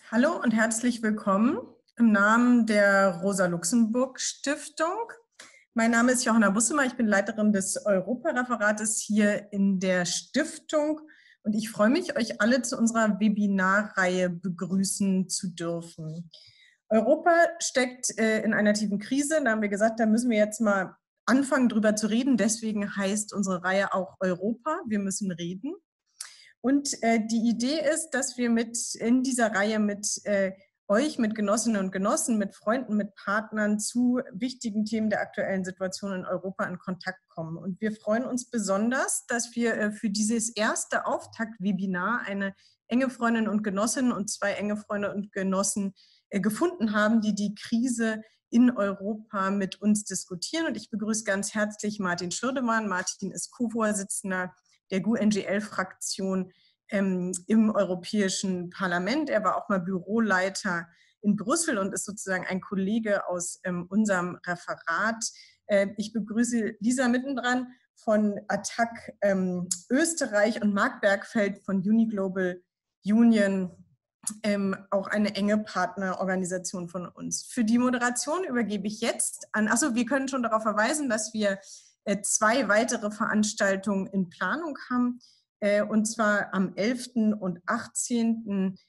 Hallo und herzlich willkommen im Namen der Rosa-Luxemburg-Stiftung. Mein Name ist Johanna Bussemer, ich bin Leiterin des Europareferates hier in der Stiftung und ich freue mich, euch alle zu unserer Webinarreihe begrüßen zu dürfen. Europa steckt in einer tiefen Krise, da haben wir gesagt, da müssen wir jetzt mal anfangen drüber zu reden, deswegen heißt unsere Reihe auch Europa, wir müssen reden. Und die Idee ist, dass wir in dieser Reihe mit euch, mit Genossinnen und Genossen, mit Freunden, mit Partnern zu wichtigen Themen der aktuellen Situation in Europa in Kontakt kommen. Und wir freuen uns besonders, dass wir für dieses erste Auftakt-Webinar eine enge Freundin und Genossin und zwei enge Freunde und Genossen gefunden haben, die die Krise in Europa mit uns diskutieren. Und ich begrüße ganz herzlich Martin Schirdewan. Martin ist Co-Vorsitzender der GUE-NGL-Fraktion im Europäischen Parlament. Er war auch mal Büroleiter in Brüssel und ist sozusagen ein Kollege aus unserem Referat. Ich begrüße Lisa mittendran von ATTAC Österreich und Marc Bergfeld von Uniglobal Union, auch eine enge Partnerorganisation von uns. Für die Moderation übergebe ich jetzt an, achso, wir können schon darauf verweisen, dass wir zwei weitere Veranstaltungen in Planung haben, und zwar am 11. und 18.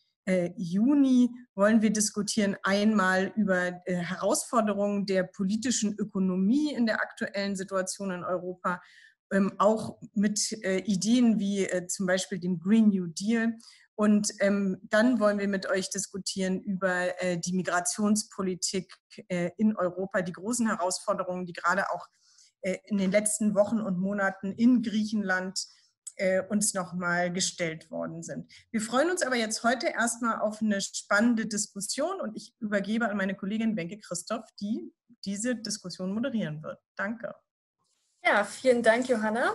Juni wollen wir diskutieren einmal über Herausforderungen der politischen Ökonomie in der aktuellen Situation in Europa, auch mit Ideen wie zum Beispiel dem Green New Deal. Und dann wollen wir mit euch diskutieren über die Migrationspolitik in Europa, die großen Herausforderungen, die gerade auch in den letzten Wochen und Monaten in Griechenland uns nochmal gestellt worden sind. Wir freuen uns aber jetzt heute erstmal auf eine spannende Diskussion und ich übergebe an meine Kollegin Wenke Christoph, die diese Diskussion moderieren wird. Danke. Ja, vielen Dank, Johanna.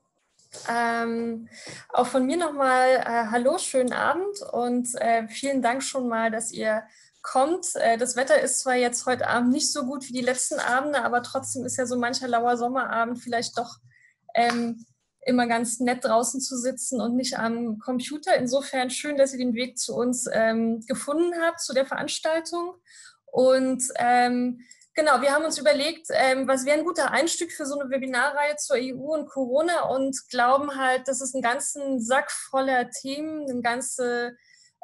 Auch von mir nochmal hallo, schönen Abend und vielen Dank schon mal, dass ihr kommt. Das Wetter ist zwar jetzt heute Abend nicht so gut wie die letzten Abende, aber trotzdem ist ja so mancher lauer Sommerabend vielleicht doch immer ganz nett draußen zu sitzen und nicht am Computer. Insofern schön, dass ihr den Weg zu uns gefunden habt, zu der Veranstaltung. Und genau, wir haben uns überlegt, was wäre ein guter Einstieg für so eine Webinarreihe zur EU und Corona und glauben halt, dass es einen ganzen Sack voller Themen, eine ganze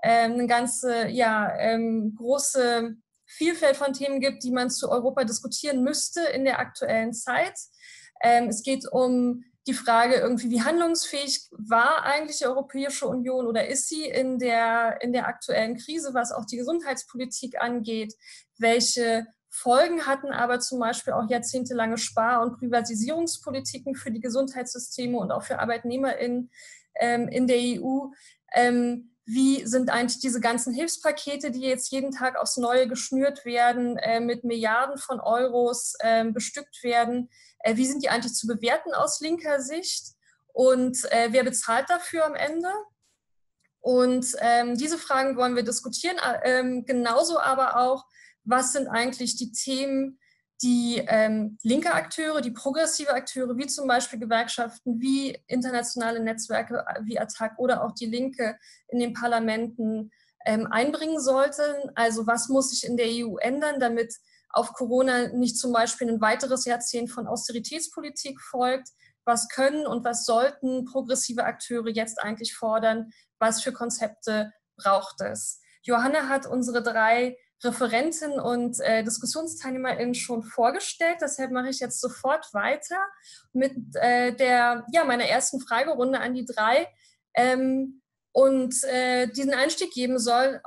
große Vielfalt von Themen gibt, die man zu Europa diskutieren müsste in der aktuellen Zeit. Es geht um die Frage irgendwie, wie handlungsfähig war eigentlich die Europäische Union oder ist sie in der aktuellen Krise, was auch die Gesundheitspolitik angeht? Welche Folgen hatten aber zum Beispiel auch jahrzehntelange Spar- und Privatisierungspolitiken für die Gesundheitssysteme und auch für ArbeitnehmerInnen in der EU? Wie sind eigentlich diese ganzen Hilfspakete, die jetzt jeden Tag aufs Neue geschnürt werden, mit Milliarden von Euros bestückt werden? Wie sind die eigentlich zu bewerten aus linker Sicht? Und wer bezahlt dafür am Ende? Und diese Fragen wollen wir diskutieren. Genauso aber auch, was sind eigentlich die Themen, die linke Akteure, die progressive Akteure, wie zum Beispiel Gewerkschaften, wie internationale Netzwerke, wie ATTAC oder auch die Linke in den Parlamenten einbringen sollten. Also was muss sich in der EU ändern, damit auf Corona nicht zum Beispiel ein weiteres Jahrzehnt von Austeritätspolitik folgt? Was können und was sollten progressive Akteure jetzt eigentlich fordern? Was für Konzepte braucht es? Johanna hat unsere drei Referenten und DiskussionsteilnehmerInnen schon vorgestellt. Deshalb mache ich jetzt sofort weiter mit meiner ersten Fragerunde an die drei und diesen Einstieg geben soll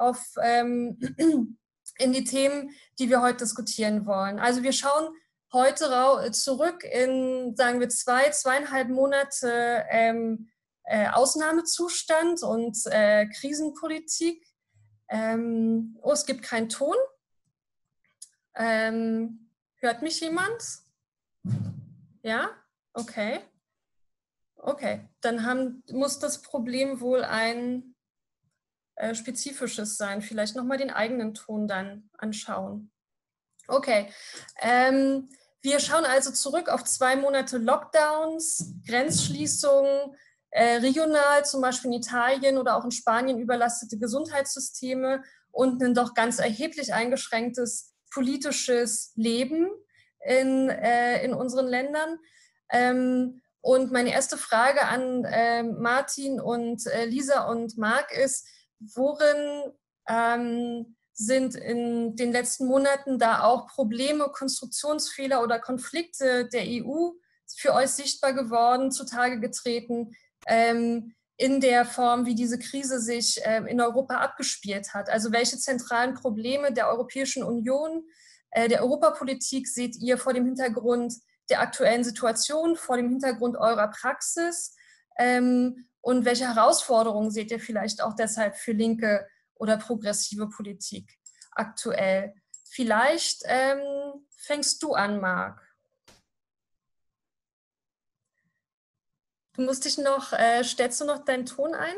in die Themen, die wir heute diskutieren wollen. Also wir schauen heute zurück in, sagen wir, 2,5 Monate Ausnahmezustand und Krisenpolitik. Es gibt keinen Ton. Hört mich jemand? Ja? Okay. Okay, dann muss das Problem wohl ein spezifisches sein. Vielleicht nochmal den eigenen Ton dann anschauen. Okay. Wir schauen also zurück auf 2 Monate Lockdowns, Grenzschließungen, regional, zum Beispiel in Italien oder auch in Spanien überlastete Gesundheitssysteme und ein doch ganz erheblich eingeschränktes politisches Leben in unseren Ländern. Und meine erste Frage an Martin und Lisa und Marc ist, worin sind in den letzten Monaten da auch Probleme, Konstruktionsfehler oder Konflikte der EU für euch sichtbar geworden, zutage getreten, in der Form, wie diese Krise sich in Europa abgespielt hat? Also welche zentralen Probleme der Europäischen Union, der Europapolitik seht ihr vor dem Hintergrund der aktuellen Situation, vor dem Hintergrund eurer Praxis? Und welche Herausforderungen seht ihr vielleicht auch deshalb für linke oder progressive Politik aktuell? Vielleicht fängst du an, Marc. Stellst du noch deinen Ton ein?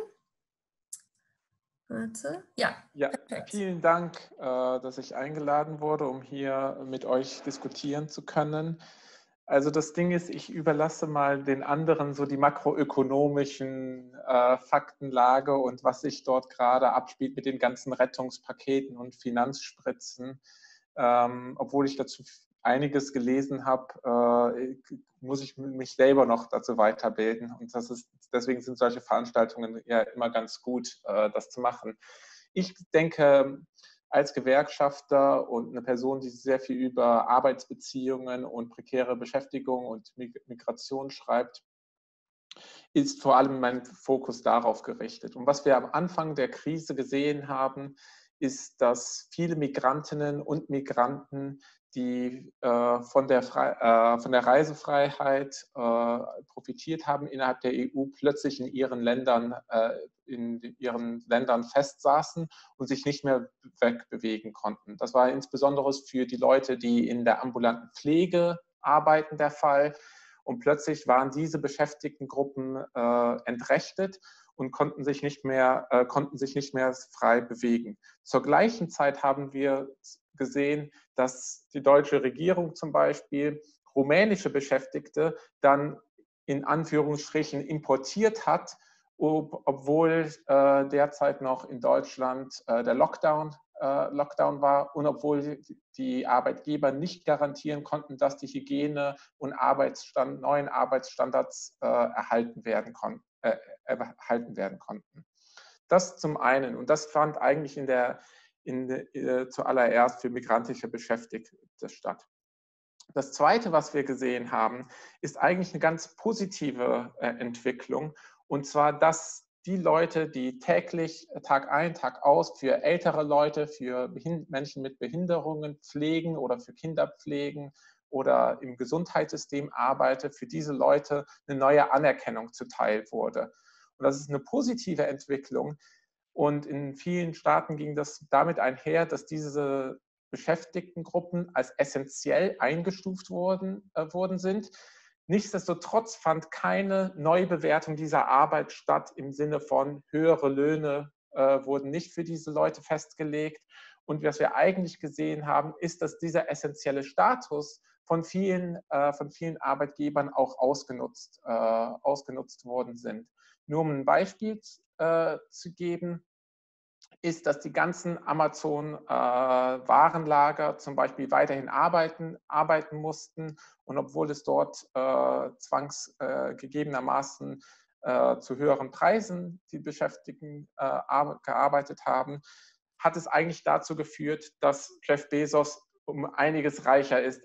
Warte. Ja, perfekt. Vielen Dank, dass ich eingeladen wurde, um hier mit euch diskutieren zu können. Also das Ding ist, ich überlasse mal den anderen so die makroökonomischen Faktenlage und was sich dort gerade abspielt mit den ganzen Rettungspaketen und Finanzspritzen. Obwohl ich dazu einiges gelesen habe, muss ich mich selber noch dazu weiterbilden. Und deswegen sind solche Veranstaltungen ja immer ganz gut, das zu machen. Ich denke, als Gewerkschafter und eine Person, die sehr viel über Arbeitsbeziehungen und prekäre Beschäftigung und Migration schreibt, ist vor allem mein Fokus darauf gerichtet. Und was wir am Anfang der Krise gesehen haben, ist, dass viele Migrantinnen und Migranten, die von der Reisefreiheit profitiert haben innerhalb der EU, plötzlich in ihren Ländern festsaßen und sich nicht mehr wegbewegen konnten. Das war insbesondere für die Leute, die in der ambulanten Pflege arbeiten, der Fall. Und plötzlich waren diese Beschäftigtengruppen entrechtet und konnten sich nicht mehr frei bewegen. Zur gleichen Zeit haben wir gesehen, dass die deutsche Regierung zum Beispiel rumänische Beschäftigte dann in Anführungsstrichen importiert hat, obwohl derzeit noch in Deutschland der Lockdown war und obwohl die Arbeitgeber nicht garantieren konnten, dass die Hygiene- und neuen Arbeitsstandards erhalten werden konnten. Das zum einen. Und das fand eigentlich zuallererst für migrantische Beschäftigte statt. Das Zweite, was wir gesehen haben, ist eigentlich eine ganz positive Entwicklung. Und zwar, dass die Leute, die täglich, Tag ein, Tag aus für ältere Leute, für Menschen mit Behinderungen pflegen oder für Kinder pflegen oder im Gesundheitssystem arbeiten, für diese Leute eine neue Anerkennung zuteil wurde. Und das ist eine positive Entwicklung. Und in vielen Staaten ging das damit einher, dass diese Beschäftigtengruppen als essentiell eingestuft worden sind. Nichtsdestotrotz fand keine Neubewertung dieser Arbeit statt im Sinne von höhere Löhne wurden nicht für diese Leute festgelegt. Und was wir eigentlich gesehen haben, ist, dass dieser essentielle Status von vielen Arbeitgebern auch ausgenutzt worden sind. Nur um ein Beispiel zu geben, ist, dass die ganzen Amazon-Warenlager zum Beispiel weiterhin arbeiten mussten. Und obwohl es dort gegebenermaßen zu höheren Preisen die Beschäftigten gearbeitet haben, hat es eigentlich dazu geführt, dass Jeff Bezos um einiges reicher ist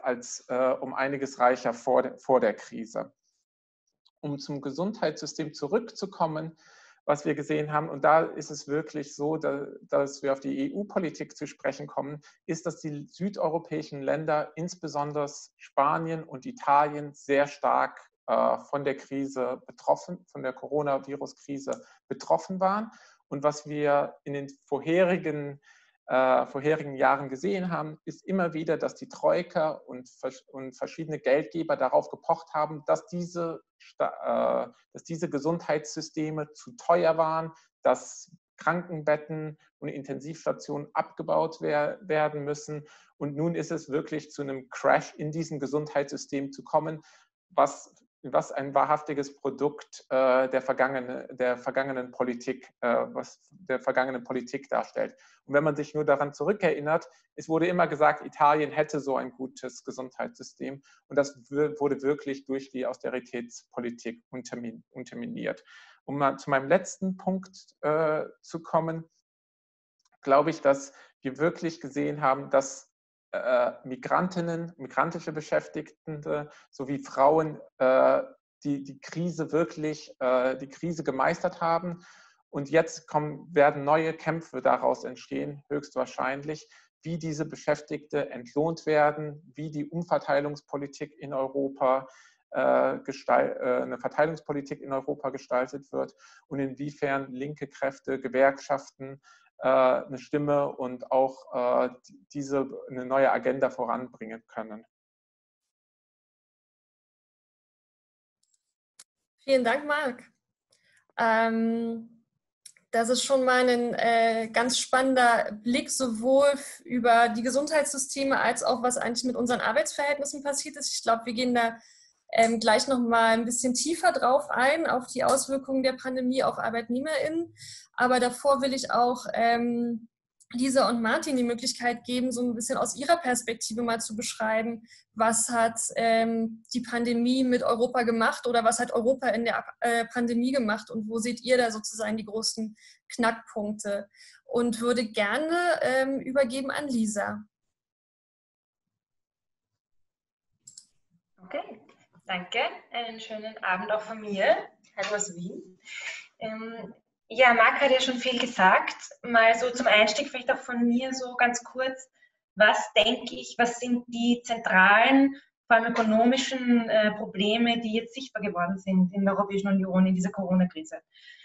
vor der Krise. Um zum Gesundheitssystem zurückzukommen, was wir gesehen haben, und da ist es wirklich so, dass wir auf die EU-Politik zu sprechen kommen, ist, dass die südeuropäischen Länder, insbesondere Spanien und Italien, sehr stark von der Coronavirus-Krise betroffen waren. Und was wir in den vorherigen Jahren gesehen haben, ist immer wieder, dass die Troika und verschiedene Geldgeber darauf gepocht haben, dass diese Gesundheitssysteme zu teuer waren, dass Krankenbetten und Intensivstationen abgebaut werden müssen. Und nun ist es wirklich zu einem Crash in diesem Gesundheitssystem zu kommen, was was ein wahrhaftiges Produkt der vergangenen Politik darstellt. Und wenn man sich nur daran zurückerinnert, es wurde immer gesagt, Italien hätte so ein gutes Gesundheitssystem, und das wurde wirklich durch die Austeritätspolitik unterminiert. Um mal zu meinem letzten Punkt zu kommen, glaube ich, dass wir wirklich gesehen haben, dass migrantische Beschäftigte sowie Frauen die Krise gemeistert haben. Und jetzt werden neue Kämpfe daraus entstehen, höchstwahrscheinlich, wie diese Beschäftigte entlohnt werden, wie die Umverteilungspolitik in Europa eine Verteilungspolitik in Europa gestaltet wird und inwiefern linke Kräfte, Gewerkschaften eine Stimme und auch eine neue Agenda voranbringen können. Vielen Dank, Marc. Das ist schon mal ein ganz spannender Blick sowohl über die Gesundheitssysteme als auch, was eigentlich mit unseren Arbeitsverhältnissen passiert ist. Ich glaube, wir gehen da gleich noch mal ein bisschen tiefer drauf ein, auf die Auswirkungen der Pandemie auf ArbeitnehmerInnen. Aber davor will ich auch Lisa und Martin die Möglichkeit geben, so ein bisschen aus ihrer Perspektive mal zu beschreiben, was hat die Pandemie mit Europa gemacht oder was hat Europa in der Pandemie gemacht und wo seht ihr da sozusagen die großen Knackpunkte? Und würde gerne übergeben an Lisa. Okay. Danke, einen schönen Abend auch von mir. Hallo aus Wien. Ja, Marc hat ja schon viel gesagt. Mal so zum Einstieg vielleicht auch von mir so ganz kurz. Was denke ich, was sind die zentralen, vor allem ökonomischen Probleme, die jetzt sichtbar geworden sind in der Europäischen Union in dieser Corona-Krise?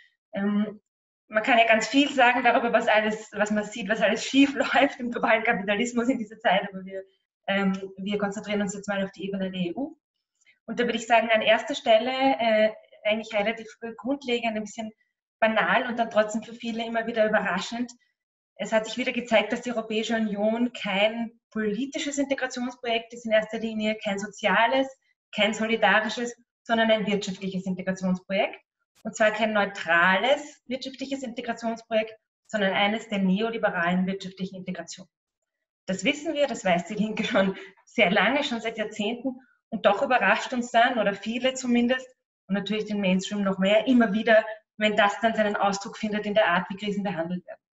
Man kann ja ganz viel sagen darüber, was man sieht, was alles schief läuft im globalen Kapitalismus in dieser Zeit, aber wir konzentrieren uns jetzt mal auf die Ebene der EU. Und da würde ich sagen, an erster Stelle eigentlich relativ grundlegend, ein bisschen banal und dann trotzdem für viele immer wieder überraschend. Es hat sich wieder gezeigt, dass die Europäische Union kein politisches Integrationsprojekt ist in erster Linie, kein soziales, kein solidarisches, sondern ein wirtschaftliches Integrationsprojekt. Und zwar kein neutrales wirtschaftliches Integrationsprojekt, sondern eines der neoliberalen wirtschaftlichen Integration. Das wissen wir, das weiß die Linke schon sehr lange, schon seit Jahrzehnten. Und doch überrascht uns dann, oder viele zumindest, und natürlich den Mainstream noch mehr, immer wieder, wenn das dann seinen Ausdruck findet in der Art, wie Krisen behandelt werden.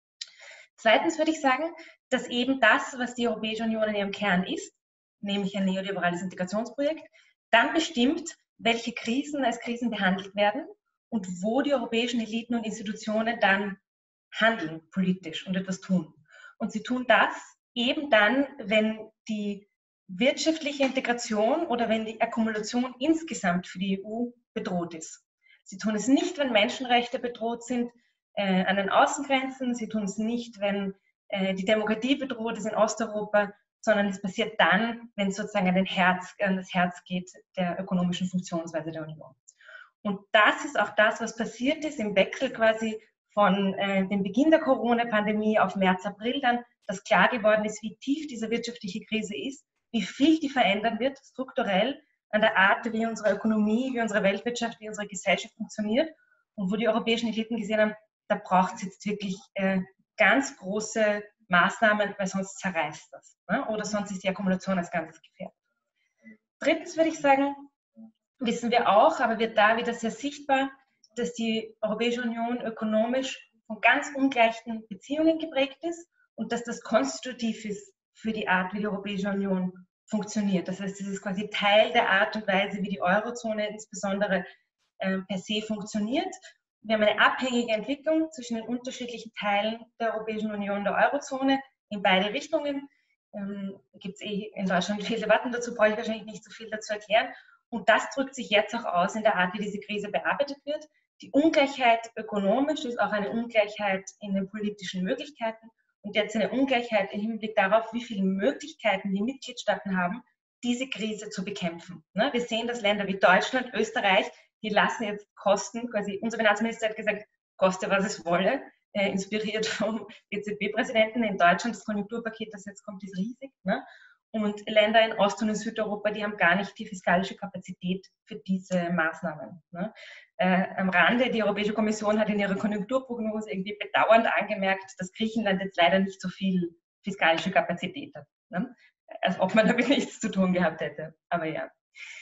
Zweitens würde ich sagen, dass eben das, was die Europäische Union in ihrem Kern ist, nämlich ein neoliberales Integrationsprojekt, dann bestimmt, welche Krisen als Krisen behandelt werden und wo die europäischen Eliten und Institutionen dann handeln politisch und etwas tun. Und sie tun das eben dann, wenn die wirtschaftliche Integration oder wenn die Akkumulation insgesamt für die EU bedroht ist. Sie tun es nicht, wenn Menschenrechte bedroht sind an den Außengrenzen. Sie tun es nicht, wenn die Demokratie bedroht ist in Osteuropa, sondern es passiert dann, wenn es sozusagen an das Herz geht der ökonomischen Funktionsweise der Union. Und das ist auch das, was passiert ist im Wechsel quasi von dem Beginn der Corona-Pandemie auf März, April dann, dass klar geworden ist, wie tief diese wirtschaftliche Krise ist, wie viel die verändern wird, strukturell, an der Art, wie unsere Ökonomie, wie unsere Weltwirtschaft, wie unsere Gesellschaft funktioniert und wo die europäischen Eliten gesehen haben, da braucht es jetzt wirklich ganz große Maßnahmen, weil sonst zerreißt das. Ne? Oder sonst ist die Akkumulation als Ganzes gefährdet. Drittens würde ich sagen, wissen wir auch, aber wird da wieder sehr sichtbar, dass die Europäische Union ökonomisch von ganz ungleichen Beziehungen geprägt ist und dass das konstitutiv ist für die Art, wie die Europäische Union funktioniert. Das heißt, es ist quasi Teil der Art und Weise, wie die Eurozone insbesondere per se funktioniert. Wir haben eine abhängige Entwicklung zwischen den unterschiedlichen Teilen der Europäischen Union, der Eurozone, in beide Richtungen. Gibt es in Deutschland viele Debatten dazu, brauche ich wahrscheinlich nicht so viel dazu erklären. Und das drückt sich jetzt auch aus in der Art, wie diese Krise bearbeitet wird. Die Ungleichheit ökonomisch ist auch eine Ungleichheit in den politischen Möglichkeiten und jetzt eine Ungleichheit im Hinblick darauf, wie viele Möglichkeiten die Mitgliedstaaten haben, diese Krise zu bekämpfen. Wir sehen, dass Länder wie Deutschland, Österreich, die lassen jetzt Kosten, quasi unser Finanzminister hat gesagt, koste was es wolle, inspiriert vom EZB-Präsidenten in Deutschland, das Konjunkturpaket, das jetzt kommt, ist riesig. Und Länder in Ost- und in Südeuropa, die haben gar nicht die fiskalische Kapazität für diese Maßnahmen. Ne? Am Rande, die Europäische Kommission hat in ihrer Konjunkturprognose irgendwie bedauernd angemerkt, dass Griechenland jetzt leider nicht so viel fiskalische Kapazität hat. Ne? Als ob man damit nichts zu tun gehabt hätte. Aber ja.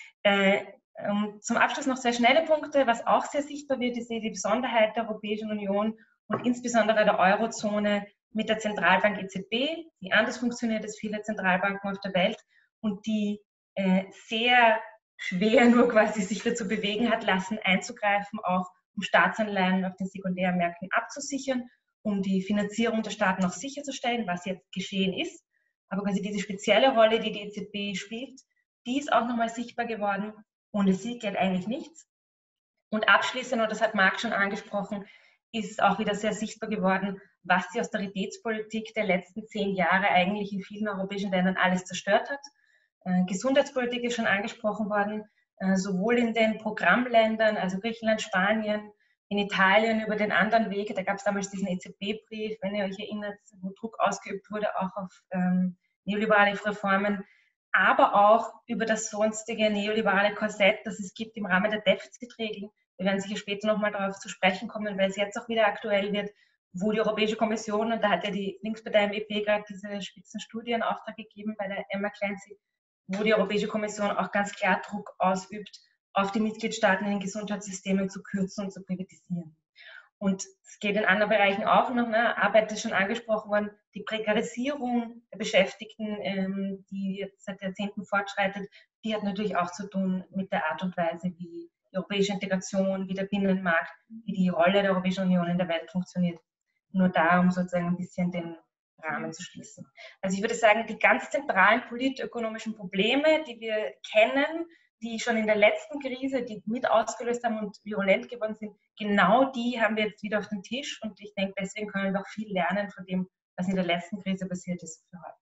Zum Abschluss noch 2 schnelle Punkte. Was auch sehr sichtbar wird, ist die Besonderheit der Europäischen Union und insbesondere der Eurozone mit der Zentralbank EZB, die anders funktioniert als viele Zentralbanken auf der Welt und die sehr schwer nur quasi sich dazu bewegen hat lassen, einzugreifen, auch um Staatsanleihen auf den Sekundärmärkten abzusichern, um die Finanzierung der Staaten auch sicherzustellen, was jetzt geschehen ist. Aber quasi diese spezielle Rolle, die die EZB spielt, die ist auch nochmal sichtbar geworden. Ohne sie geht eigentlich nichts. Und abschließend, und das hat Marc schon angesprochen, ist auch wieder sehr sichtbar geworden, was die Austeritätspolitik der letzten 10 Jahre eigentlich in vielen europäischen Ländern alles zerstört hat. Gesundheitspolitik ist schon angesprochen worden, sowohl in den Programmländern, also Griechenland, Spanien, in Italien über den anderen Weg. Da gab es damals diesen EZB-Brief, wenn ihr euch erinnert, wo Druck ausgeübt wurde, auch auf neoliberale Reformen, aber auch über das sonstige neoliberale Korsett, das es gibt im Rahmen der Defizitregeln. Wir werden sicher später nochmal darauf zu sprechen kommen, weil es jetzt auch wieder aktuell wird, wo die Europäische Kommission, und da hat ja die Linkspartei im EP gerade diese Spitzenstudie in Auftrag gegeben bei der Emma Clancy, wo die Europäische Kommission auch ganz klar Druck ausübt, auf die Mitgliedstaaten in den Gesundheitssystemen zu kürzen und zu privatisieren. Und es geht in anderen Bereichen auch noch, ne? Arbeit ist schon angesprochen worden, die Prekarisierung der Beschäftigten, die jetzt seit Jahrzehnten fortschreitet, die hat natürlich auch zu tun mit der Art und Weise, wie die europäische Integration, wie der Binnenmarkt, wie die Rolle der Europäischen Union in der Welt funktioniert. Nur da, um sozusagen ein bisschen den Rahmen zu schließen. Also ich würde sagen, die ganz zentralen politökonomischen Probleme, die wir kennen, die schon in der letzten Krise, die mit ausgelöst haben und virulent geworden sind, genau die haben wir jetzt wieder auf dem Tisch. Und ich denke, deswegen können wir auch viel lernen von dem, was in der letzten Krise passiert ist für heute.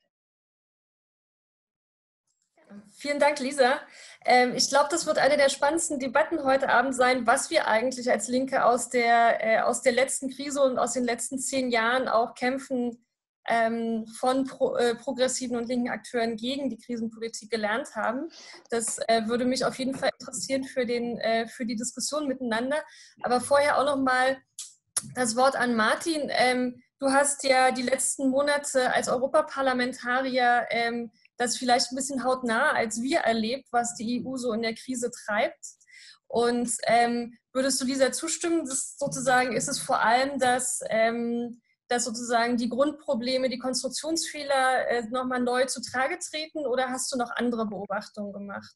Vielen Dank, Lisa. Ich glaube, das wird eine der spannendsten Debatten heute Abend sein, was wir eigentlich als Linke aus der letzten Krise und aus den letzten 10 Jahren auch kämpfen von progressiven und linken Akteuren gegen die Krisenpolitik gelernt haben. Das würde mich auf jeden Fall interessieren für die Diskussion miteinander. Aber vorher auch noch mal das Wort an Martin. Du hast ja die letzten Monate als Europaparlamentarier das vielleicht ein bisschen hautnah als wir erlebt, was die EU so in der Krise treibt. Und würdest du dieser zustimmen? Das sozusagen ist es vor allem, dass sozusagen die Grundprobleme, die Konstruktionsfehler nochmal neu zutage treten, oder hast du noch andere Beobachtungen gemacht?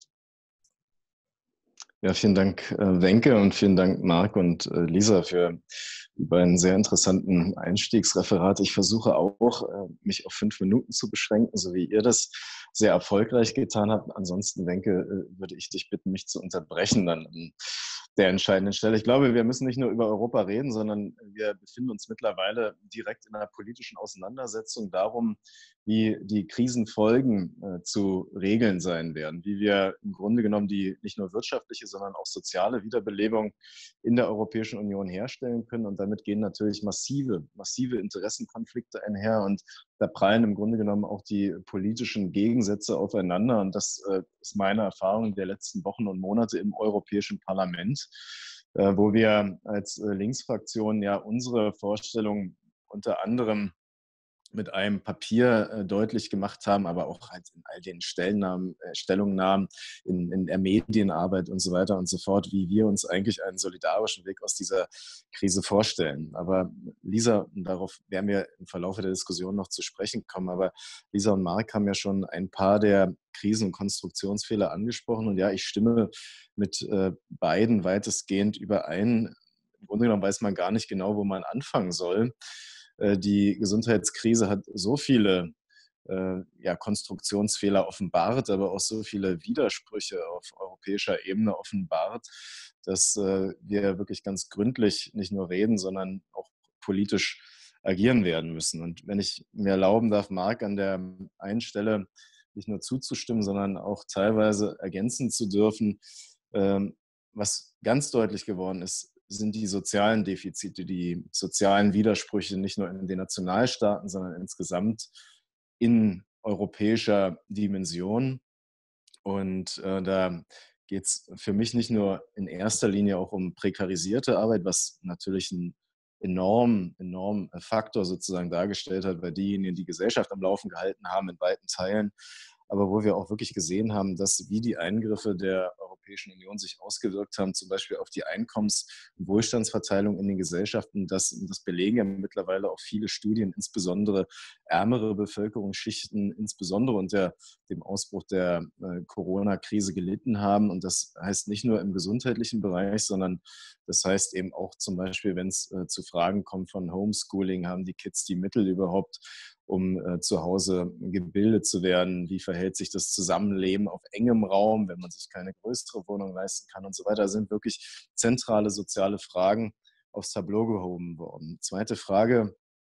Ja, vielen Dank, Wenke, und vielen Dank, Marc und Lisa, für die beiden sehr interessanten Einstiegsreferate. Ich versuche auch, mich auf 5 Minuten zu beschränken, so wie ihr das sehr erfolgreich getan habt. Ansonsten, Wenke, würde ich dich bitten, mich zu unterbrechen dann an der entscheidenden Stelle. Ich glaube, wir müssen nicht nur über Europa reden, sondern wir befinden uns mittlerweile direkt in einer politischen Auseinandersetzung darum, wie die Krisenfolgen zu regeln sein werden, wie wir im Grunde genommen die nicht nur wirtschaftliche, sondern auch soziale Wiederbelebung in der Europäischen Union herstellen können. Und damit gehen natürlich massive Interessenkonflikte einher, und da prallen im Grunde genommen auch die politischen Gegensätze aufeinander. Und das ist meine Erfahrung der letzten Wochen und Monate im Europäischen Parlament, wo wir als Linksfraktion ja unsere Vorstellungen unter anderem mit einem Papier deutlich gemacht haben, aber auch halt in all den Stellungnahmen, in der Medienarbeit und so weiter und so fort, wie wir uns eigentlich einen solidarischen Weg aus dieser Krise vorstellen. Aber Lisa, und darauf werden wir im Verlauf der Diskussion noch zu sprechen kommen, aber Lisa und Marc haben ja schon ein paar der Krisen- und Konstruktionsfehler angesprochen, und ja, ich stimme mit beiden weitestgehend überein. Im Grunde genommen weiß man gar nicht genau, wo man anfangen soll. Die Gesundheitskrise hat so viele Konstruktionsfehler offenbart, aber auch so viele Widersprüche auf europäischer Ebene offenbart, dass wir wirklich ganz gründlich nicht nur reden, sondern auch politisch agieren werden müssen. Und wenn ich mir erlauben darf, Marc, an der einen Stelle nicht nur zuzustimmen, sondern auch teilweise ergänzen zu dürfen, was ganz deutlich geworden ist, sind die sozialen Defizite, die sozialen Widersprüche nicht nur in den Nationalstaaten, sondern insgesamt in europäischer Dimension. Und da geht es für mich nicht nur in erster Linie auch um prekarisierte Arbeit, was natürlich ein enormen Faktor sozusagen dargestellt hat, weil diejenigen, die Gesellschaft am Laufen gehalten haben in weiten Teilen, aber wo wir auch wirklich gesehen haben, dass wie die Eingriffe der Europäischen Union sich ausgewirkt haben, zum Beispiel auf die Einkommens- und Wohlstandsverteilung in den Gesellschaften, das belegen ja mittlerweile auch viele Studien, insbesondere ärmere Bevölkerungsschichten, insbesondere unter dem Ausbruch der Corona-Krise gelitten haben. Und das heißt nicht nur im gesundheitlichen Bereich, sondern das heißt eben auch zum Beispiel, wenn es zu Fragen kommt von Homeschooling, haben die Kids die Mittel überhaupt, um zu Hause gebildet zu werden? Wie verhält sich das Zusammenleben auf engem Raum, wenn man sich keine größere Wohnung leisten kann und so weiter? Das sind wirklich zentrale soziale Fragen aufs Tableau gehoben worden. Zweite Frage,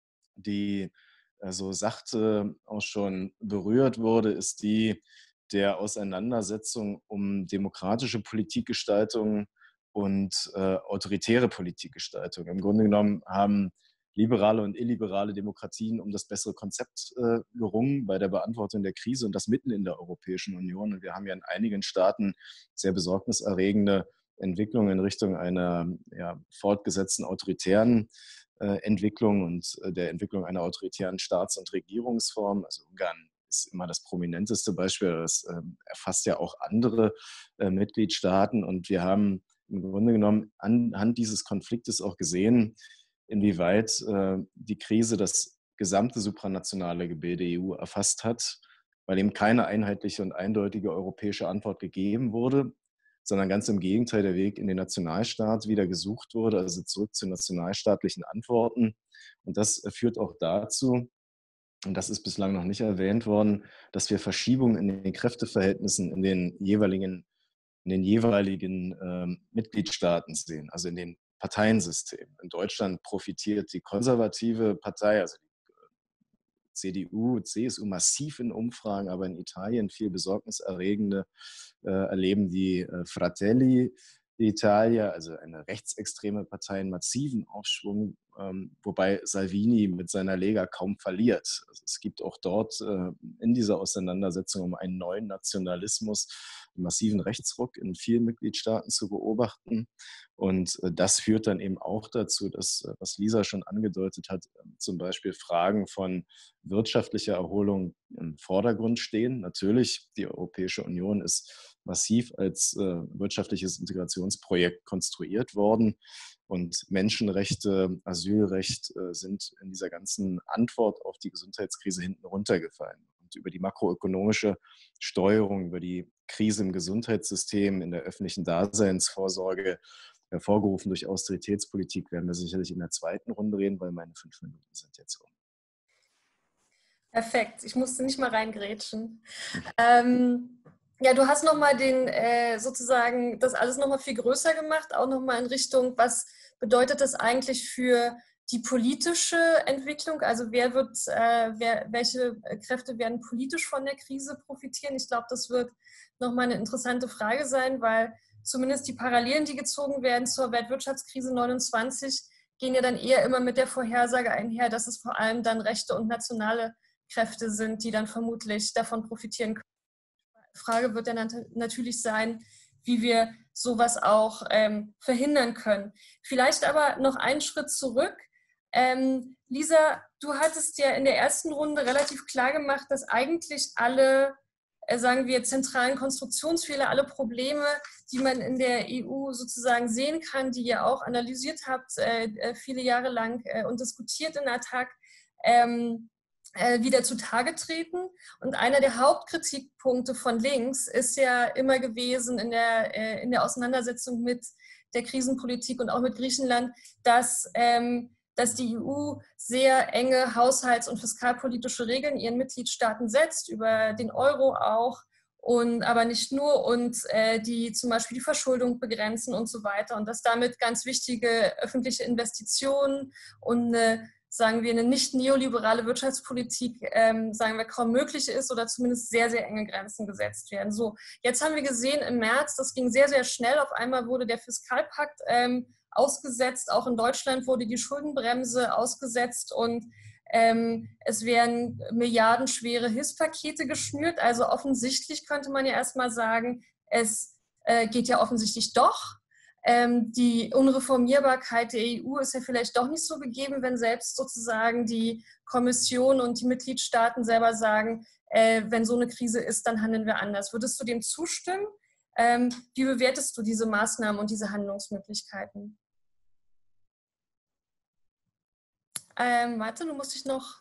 die so sachte auch schon berührt wurde, ist die der Auseinandersetzung um demokratische Politikgestaltung und autoritäre Politikgestaltung. Im Grunde genommen haben liberale und illiberale Demokratien um das bessere Konzept gerungen bei der Beantwortung der Krise, und das mitten in der Europäischen Union. Und wir haben ja in einigen Staaten sehr besorgniserregende Entwicklungen in Richtung einer fortgesetzten autoritären Entwicklung und der Entwicklung einer autoritären Staats- und Regierungsform. Also Ungarn ist immer das prominenteste Beispiel. Das erfasst ja auch andere Mitgliedstaaten. Und wir haben im Grunde genommen anhand dieses Konfliktes auch gesehen, inwieweit die Krise das gesamte supranationale Gebilde EU erfasst hat, weil eben keine einheitliche und eindeutige europäische Antwort gegeben wurde, sondern ganz im Gegenteil der Weg in den Nationalstaat wieder gesucht wurde, also zurück zu nationalstaatlichen Antworten. Und das führt auch dazu, und das ist bislang noch nicht erwähnt worden, dass wir Verschiebungen in den Kräfteverhältnissen in den jeweiligen Mitgliedstaaten sehen, also in den Parteiensystemen. In Deutschland profitiert die konservative Partei, also die CDU, CSU, massiv in Umfragen, aber in Italien viel besorgniserregende erleben die Fratelli d'Italia, also eine rechtsextreme Partei, einen massiven Aufschwung, wobei Salvini mit seiner Lega kaum verliert. Also es gibt auch dort in dieser Auseinandersetzung um einen neuen Nationalismus einen massiven Rechtsruck in vielen Mitgliedstaaten zu beobachten. Und das führt dann eben auch dazu, dass, was Lisa schon angedeutet hat, zum Beispiel Fragen von wirtschaftlicher Erholung im Vordergrund stehen. Natürlich, die Europäische Union ist massiv als wirtschaftliches Integrationsprojekt konstruiert worden. Und Menschenrechte, Asylrecht sind in dieser ganzen Antwort auf die Gesundheitskrise hinten runtergefallen. Und über die makroökonomische Steuerung, über die Krise im Gesundheitssystem, in der öffentlichen Daseinsvorsorge, hervorgerufen durch Austeritätspolitik, werden wir sicherlich in der zweiten Runde reden, weil meine 5 Minuten sind jetzt um. Perfekt, ich musste nicht mal reingrätschen. Ja, du hast nochmal sozusagen das alles nochmal viel größer gemacht, auch nochmal in Richtung, was bedeutet das eigentlich für die politische Entwicklung? Also welche Kräfte werden politisch von der Krise profitieren? Ich glaube, das wird nochmal eine interessante Frage sein, weil zumindest die Parallelen, die gezogen werden zur Weltwirtschaftskrise 29, gehen ja dann eher immer mit der Vorhersage einher, dass es vor allem dann rechte und nationale Kräfte sind, die dann vermutlich davon profitieren können. Die Frage wird dann natürlich sein, wie wir sowas auch verhindern können. Vielleicht aber noch einen Schritt zurück. Lisa, du hattest ja in der ersten Runde relativ klar gemacht, dass eigentlich alle, sagen wir, zentralen Konstruktionsfehler, alle Probleme, die man in der EU sozusagen sehen kann, die ihr auch analysiert habt, viele Jahre lang und diskutiert in ATTAC, wieder zutage treten. Und einer der Hauptkritikpunkte von links ist ja immer gewesen in der Auseinandersetzung mit der Krisenpolitik und auch mit Griechenland, dass die EU sehr enge haushalts- und fiskalpolitische Regeln ihren Mitgliedstaaten setzt, über den Euro auch, und aber nicht nur, und die zum Beispiel die Verschuldung begrenzen und so weiter, und dass damit ganz wichtige öffentliche Investitionen und sagen wir, eine nicht neoliberale Wirtschaftspolitik, sagen wir, kaum möglich ist oder zumindest sehr, sehr enge Grenzen gesetzt werden. So, jetzt haben wir gesehen im März, das ging sehr, sehr schnell. Auf einmal wurde der Fiskalpakt ausgesetzt. Auch in Deutschland wurde die Schuldenbremse ausgesetzt. Und Es werden milliardenschwere Hilfspakete geschnürt. Also offensichtlich könnte man ja erstmal sagen, es geht ja offensichtlich doch. Die Unreformierbarkeit der EU ist ja vielleicht doch nicht so gegeben, wenn selbst sozusagen die Kommission und die Mitgliedstaaten selber sagen, wenn so eine Krise ist, dann handeln wir anders. Würdest du dem zustimmen? Wie bewertest du diese Maßnahmen und diese Handlungsmöglichkeiten? Warte, du musst dich noch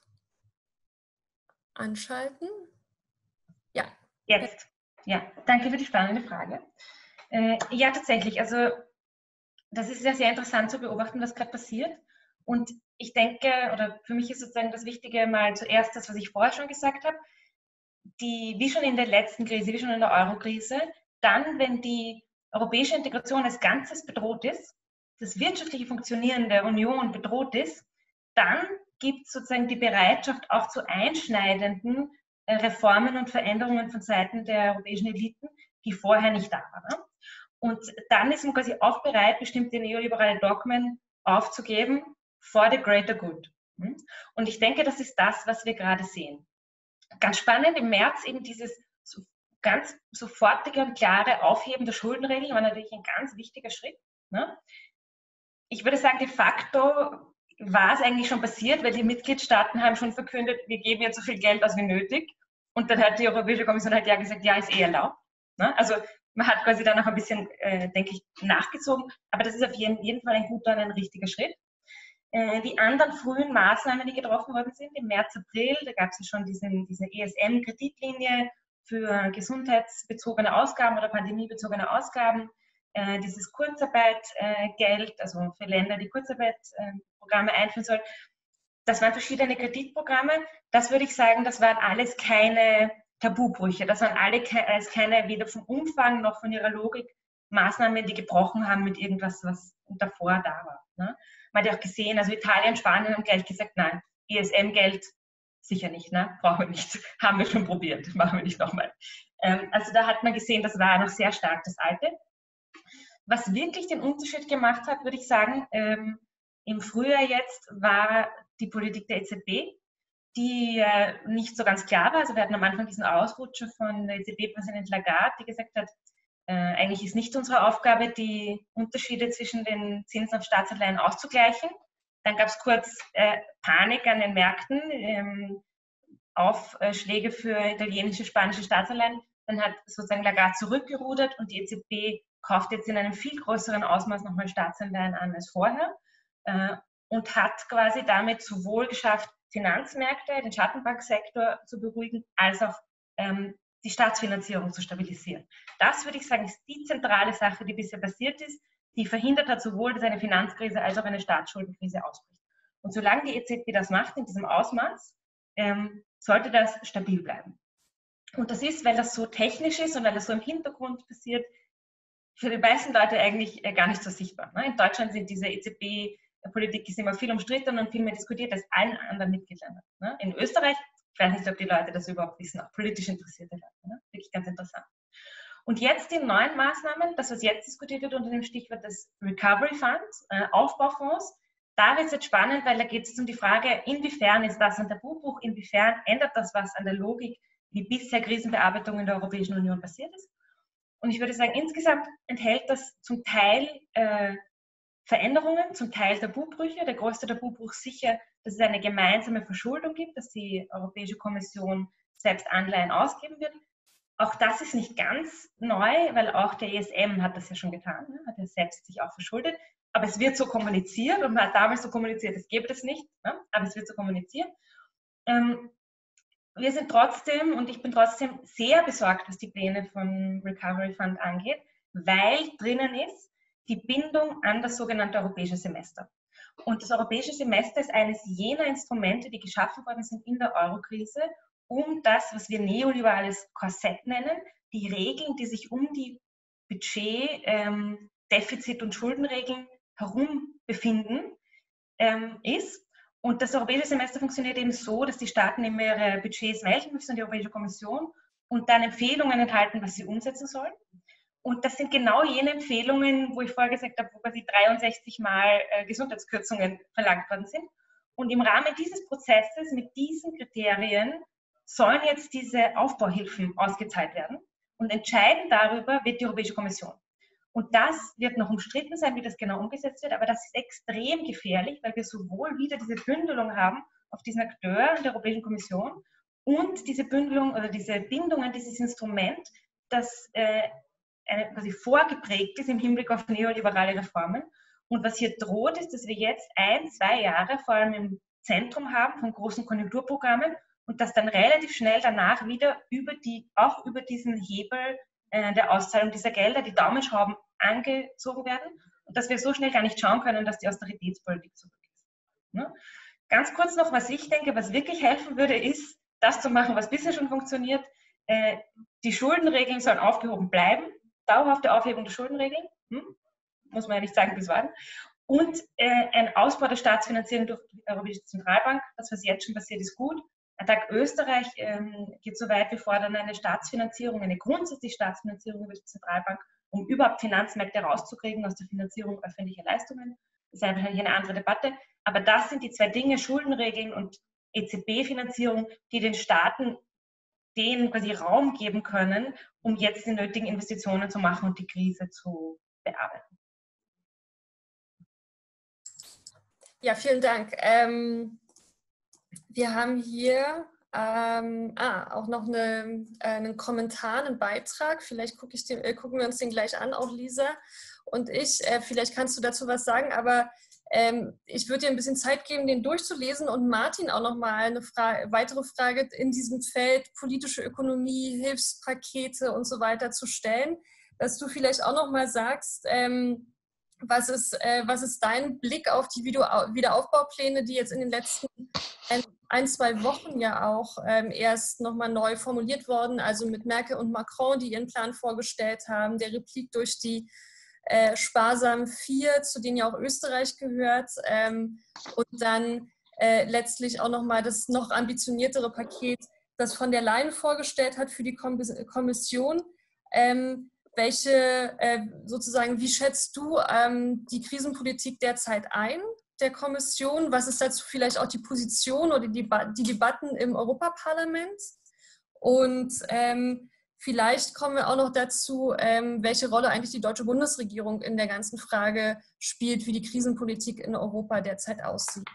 anschalten. Ja. Jetzt. Ja, danke für die spannende Frage. Ja, tatsächlich. Also das ist ja sehr interessant zu beobachten, was gerade passiert. Und ich denke, oder für mich ist sozusagen das Wichtige mal zuerst das, was ich vorher schon gesagt habe, wie schon in der letzten Krise, wie schon in der Euro-Krise, dann, wenn die europäische Integration als Ganzes bedroht ist, das wirtschaftliche Funktionieren der Union bedroht ist, dann gibt es sozusagen die Bereitschaft auch zu einschneidenden Reformen und Veränderungen von Seiten der europäischen Eliten, die vorher nicht da waren. Und dann ist man quasi auch bereit, bestimmte neoliberale Dogmen aufzugeben for the greater good. Und ich denke, das ist das, was wir gerade sehen. Ganz spannend, im März eben dieses ganz sofortige und klare Aufheben der Schuldenregeln war natürlich ein ganz wichtiger Schritt. Ich würde sagen, de facto war es eigentlich schon passiert, weil die Mitgliedstaaten haben schon verkündet, wir geben jetzt so viel Geld aus wie nötig. Und dann hat die Europäische Kommission halt ja gesagt, ja, ist eh erlaubt. Also man hat quasi dann noch ein bisschen, denke ich, nachgezogen. Aber das ist auf jeden Fall ein guter und ein richtiger Schritt. Die anderen frühen Maßnahmen, die getroffen worden sind, im März, April, da gab es ja schon diese ESM-Kreditlinie für gesundheitsbezogene Ausgaben oder pandemiebezogene Ausgaben, dieses Kurzarbeitgeld, also für Länder, die Kurzarbeitprogramme einführen sollen. Das waren verschiedene Kreditprogramme. Das würde ich sagen, das waren alles keine Tabubrüche. Das waren alles keine, weder vom Umfang noch von ihrer Logik, Maßnahmen, die gebrochen haben mit irgendwas, was davor da war. Man hat ja auch gesehen, also Italien, Spanien haben gleich gesagt, nein, ESM-Geld sicher nicht, brauchen wir nicht, haben wir schon probiert, machen wir nicht nochmal. Also da hat man gesehen, das war noch sehr stark das Alte. Was wirklich den Unterschied gemacht hat, würde ich sagen, im Frühjahr jetzt war die Politik der EZB, die nicht so ganz klar war. Also wir hatten am Anfang diesen Ausrutscher von der EZB-Präsident Lagarde, die gesagt hat, eigentlich ist nicht unsere Aufgabe, die Unterschiede zwischen den Zinsen auf Staatsanleihen auszugleichen. Dann gab es kurz Panik an den Märkten, Aufschläge für italienische, spanische Staatsanleihen. Dann hat sozusagen Lagarde zurückgerudert und die EZB kauft jetzt in einem viel größeren Ausmaß nochmal Staatsanleihen an als vorher und hat quasi damit sowohl geschafft, Finanzmärkte, den Schattenbanksektor zu beruhigen, als auch die Staatsfinanzierung zu stabilisieren. Das, würde ich sagen, ist die zentrale Sache, die bisher passiert ist, die verhindert hat, sowohl dass eine Finanzkrise als auch eine Staatsschuldenkrise ausbricht. Und solange die EZB das macht, in diesem Ausmaß, sollte das stabil bleiben. Und das ist, weil das so technisch ist und weil das so im Hintergrund passiert, für die meisten Leute eigentlich gar nicht so sichtbar. In Deutschland sind diese EZB-Politik ist immer viel umstritten und viel mehr diskutiert als allen anderen Mitgliedsländern. In Österreich, ich weiß nicht, ob die Leute das überhaupt wissen, auch politisch interessierte Leute. Wirklich ganz interessant. Und jetzt die neuen Maßnahmen, das, was jetzt diskutiert wird unter dem Stichwort des Recovery Funds, Aufbaufonds, da wird es jetzt spannend, weil da geht es um die Frage, inwiefern ist das ein Tabubruch, inwiefern ändert das was an der Logik, wie bisher Krisenbearbeitung in der Europäischen Union passiert ist. Und ich würde sagen, insgesamt enthält das zum Teil Veränderungen, zum Teil Tabubrüche. Der größte Tabubruch sicher, dass es eine gemeinsame Verschuldung gibt, dass die Europäische Kommission selbst Anleihen ausgeben wird. Auch das ist nicht ganz neu, weil auch der ESM hat das ja schon getan, hat ja selbst sich auch verschuldet. Aber es wird so kommuniziert und man hat damals so kommuniziert, es gibt es nicht, aber es wird so kommuniziert. Wir sind trotzdem, und ich bin trotzdem sehr besorgt, was die Pläne von Recovery Fund angeht, weil drinnen ist die Bindung an das sogenannte europäische Semester. Und das europäische Semester ist eines jener Instrumente, die geschaffen worden sind in der Eurokrise, um das, was wir neoliberales Korsett nennen, die Regeln, die sich um die Budget, Defizit- und Schuldenregeln herum befinden, ist. Und das europäische Semester funktioniert eben so, dass die Staaten immer ihre Budgets melden müssen an die Europäische Kommission und dann Empfehlungen enthalten, was sie umsetzen sollen. Und das sind genau jene Empfehlungen, wo ich vorher gesagt habe, wo quasi 63 Mal Gesundheitskürzungen verlangt worden sind. Und im Rahmen dieses Prozesses mit diesen Kriterien sollen jetzt diese Aufbauhilfen ausgezahlt werden. Und entscheiden darüber wird die Europäische Kommission. Und das wird noch umstritten sein, wie das genau umgesetzt wird, aber das ist extrem gefährlich, weil wir sowohl wieder diese Bündelung haben auf diesen Akteur der Europäischen Kommission und diese Bündelung oder diese Bindung an dieses Instrument, das quasi vorgeprägt ist im Hinblick auf neoliberale Reformen. Und was hier droht, ist, dass wir jetzt 1-2 Jahre vor allem im Zentrum haben von großen Konjunkturprogrammen und dass dann relativ schnell danach wieder auch über diesen Hebel der Auszahlung dieser Gelder die Daumenschrauben angezogen werden und dass wir so schnell gar nicht schauen können, dass die Austeritätspolitik zurück ist. Ne? Ganz kurz noch, was ich denke, was wirklich helfen würde, ist, das zu machen, was bisher schon funktioniert. Die Schuldenregeln sollen aufgehoben bleiben, dauerhafte Aufhebung der Schuldenregeln, muss man ja nicht sagen, bis wann. Und ein Ausbau der Staatsfinanzierung durch die Europäische Zentralbank, das, was jetzt schon passiert, ist gut. Attac Österreich geht so weit, wir fordern eine Staatsfinanzierung, eine grundsätzliche Staatsfinanzierung über die Zentralbank, um überhaupt Finanzmärkte rauszukriegen aus der Finanzierung öffentlicher Leistungen. Das ist wahrscheinlich eine andere Debatte. Aber das sind die zwei Dinge, Schuldenregeln und EZB-Finanzierung, die den Staaten denen quasi Raum geben können, um jetzt die nötigen Investitionen zu machen und die Krise zu bearbeiten. Ja, vielen Dank. Wir haben hier auch noch einen Kommentar, einen Beitrag. Vielleicht gucken wir uns den gleich an, auch Lisa und ich. Vielleicht kannst du dazu was sagen, aber ich würde dir ein bisschen Zeit geben, den durchzulesen und Martin auch noch mal eine weitere Frage in diesem Feld politische Ökonomie, Hilfspakete und so weiter zu stellen, dass du vielleicht auch noch mal sagst, was ist dein Blick auf die Wiederaufbaupläne, die jetzt in den letzten 1-2 Wochen ja auch erst nochmal neu formuliert worden, also mit Merkel und Macron, die ihren Plan vorgestellt haben, der Replik durch die sparsamen 4, zu denen ja auch Österreich gehört, und dann letztlich auch nochmal das noch ambitioniertere Paket, das von der Leyen vorgestellt hat für die Kommission. Wie schätzt du die Krisenpolitik derzeit ein, der Kommission? Was ist dazu vielleicht auch die Position oder die Debatten im Europaparlament? Und vielleicht kommen wir auch noch dazu, welche Rolle eigentlich die deutsche Bundesregierung in der ganzen Frage spielt, wie die Krisenpolitik in Europa derzeit aussieht.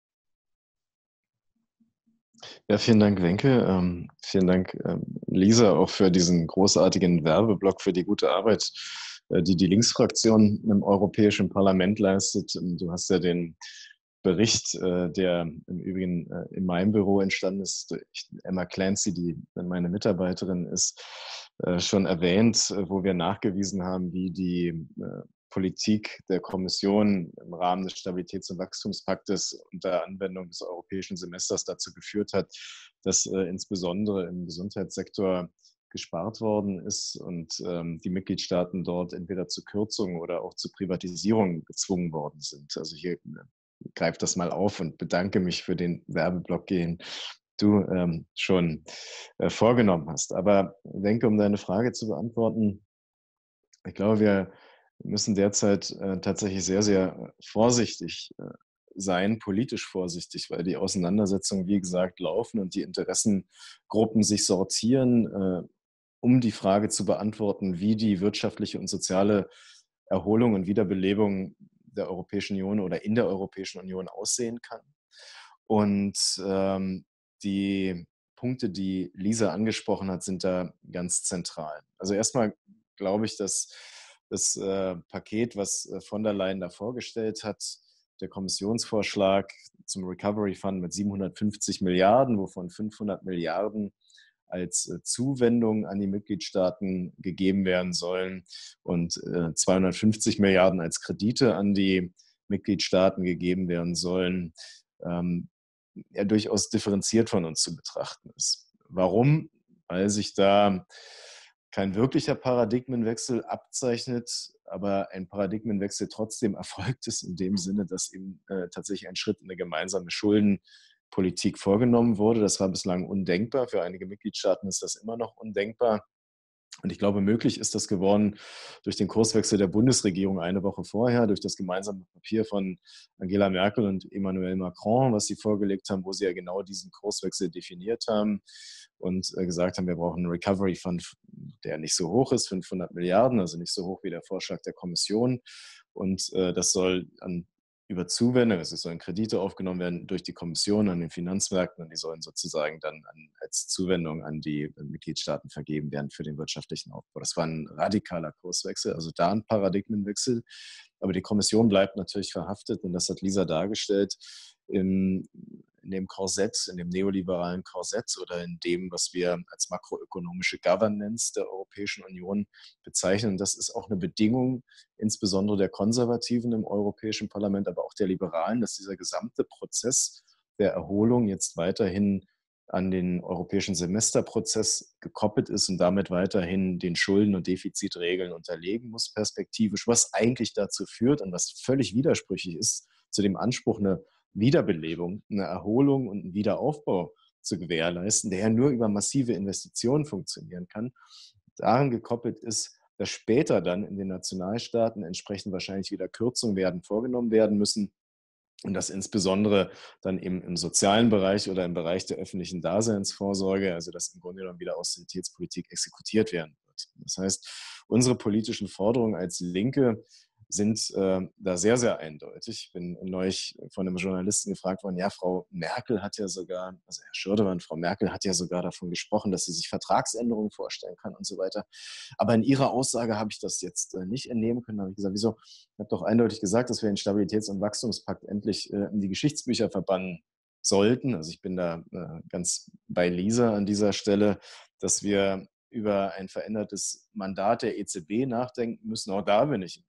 Ja, vielen Dank, Wenke. Vielen Dank, Lisa, auch für diesen großartigen Werbeblock, für die gute Arbeit, die die Linksfraktion im Europäischen Parlament leistet. Du hast ja den Bericht, der im Übrigen in meinem Büro entstanden ist, durch Emma Clancy, die meine Mitarbeiterin ist, schon erwähnt, wo wir nachgewiesen haben, wie die Politik der Kommission im Rahmen des Stabilitäts- und Wachstumspaktes unter Anwendung des europäischen Semesters dazu geführt hat, dass insbesondere im Gesundheitssektor gespart worden ist und die Mitgliedstaaten dort entweder zu Kürzungen oder auch zu Privatisierungen gezwungen worden sind. Also hier greife das mal auf und bedanke mich für den Werbeblock, den du schon vorgenommen hast. Aber ich denke, um deine Frage zu beantworten, ich glaube, wir müssen derzeit tatsächlich sehr, sehr vorsichtig sein, politisch vorsichtig, weil die Auseinandersetzungen, wie gesagt, laufen und die Interessengruppen sich sortieren, um die Frage zu beantworten, wie die wirtschaftliche und soziale Erholung und Wiederbelebung der Europäischen Union oder in der Europäischen Union aussehen kann. Und die Punkte, die Lisa angesprochen hat, sind da ganz zentral. Also erstmal glaube ich, dass das Paket, was von der Leyen da vorgestellt hat, der Kommissionsvorschlag zum Recovery Fund mit 750 Milliarden, wovon 500 Milliarden als Zuwendung an die Mitgliedstaaten gegeben werden sollen und 250 Milliarden als Kredite an die Mitgliedstaaten gegeben werden sollen, ja durchaus differenziert von uns zu betrachten ist. Warum? Weil sich da kein wirklicher Paradigmenwechsel abzeichnet, aber ein Paradigmenwechsel trotzdem erfolgt ist, in dem Sinne, dass eben tatsächlich ein Schritt in eine gemeinsame Schuldenpolitik vorgenommen wurde. Das war bislang undenkbar. Für einige Mitgliedstaaten ist das immer noch undenkbar. Und ich glaube, möglich ist das geworden durch den Kurswechsel der Bundesregierung eine Woche vorher, durch das gemeinsame Papier von Angela Merkel und Emmanuel Macron, was sie vorgelegt haben, wo sie ja genau diesen Kurswechsel definiert haben und gesagt haben, wir brauchen einen Recovery Fund, der nicht so hoch ist, 500 Milliarden, also nicht so hoch wie der Vorschlag der Kommission. Und das soll über Zuwendung, also es sollen Kredite aufgenommen werden durch die Kommission an den Finanzmärkten und die sollen sozusagen dann als Zuwendung an die Mitgliedstaaten vergeben werden für den wirtschaftlichen Aufbau. Das war ein radikaler Kurswechsel, also da ein Paradigmenwechsel. Aber die Kommission bleibt natürlich verhaftet und das hat Lisa dargestellt in dem Korsett, in dem neoliberalen Korsett oder in dem, was wir als makroökonomische Governance der Europäischen Union bezeichnen. Das ist auch eine Bedingung, insbesondere der Konservativen im Europäischen Parlament, aber auch der Liberalen, dass dieser gesamte Prozess der Erholung jetzt weiterhin an den europäischen Semesterprozess gekoppelt ist und damit weiterhin den Schulden- und Defizitregeln unterlegen muss, perspektivisch, was eigentlich dazu führt und was völlig widersprüchlich ist zu dem Anspruch, eine Wiederbelebung, eine Erholung und einen Wiederaufbau zu gewährleisten, der ja nur über massive Investitionen funktionieren kann, daran gekoppelt ist, dass später dann in den Nationalstaaten entsprechend wahrscheinlich wieder Kürzungen vorgenommen werden müssen und dass insbesondere dann eben im sozialen Bereich oder im Bereich der öffentlichen Daseinsvorsorge, also dass im Grunde genommen wieder Austeritätspolitik exekutiert werden wird. Das heißt, unsere politischen Forderungen als Linke sind da sehr, sehr eindeutig. Ich bin neulich von einem Journalisten gefragt worden, ja, Frau Merkel hat ja sogar, also Herr Schirdewan, Frau Merkel hat ja sogar davon gesprochen, dass sie sich Vertragsänderungen vorstellen kann und so weiter. Aber in ihrer Aussage habe ich das jetzt nicht entnehmen können. Da habe ich gesagt, wieso? Ich habe doch eindeutig gesagt, dass wir den Stabilitäts- und Wachstumspakt endlich in die Geschichtsbücher verbannen sollten. Also ich bin da ganz bei Lisa an dieser Stelle, dass wir über ein verändertes Mandat der EZB nachdenken müssen. Auch da bin ich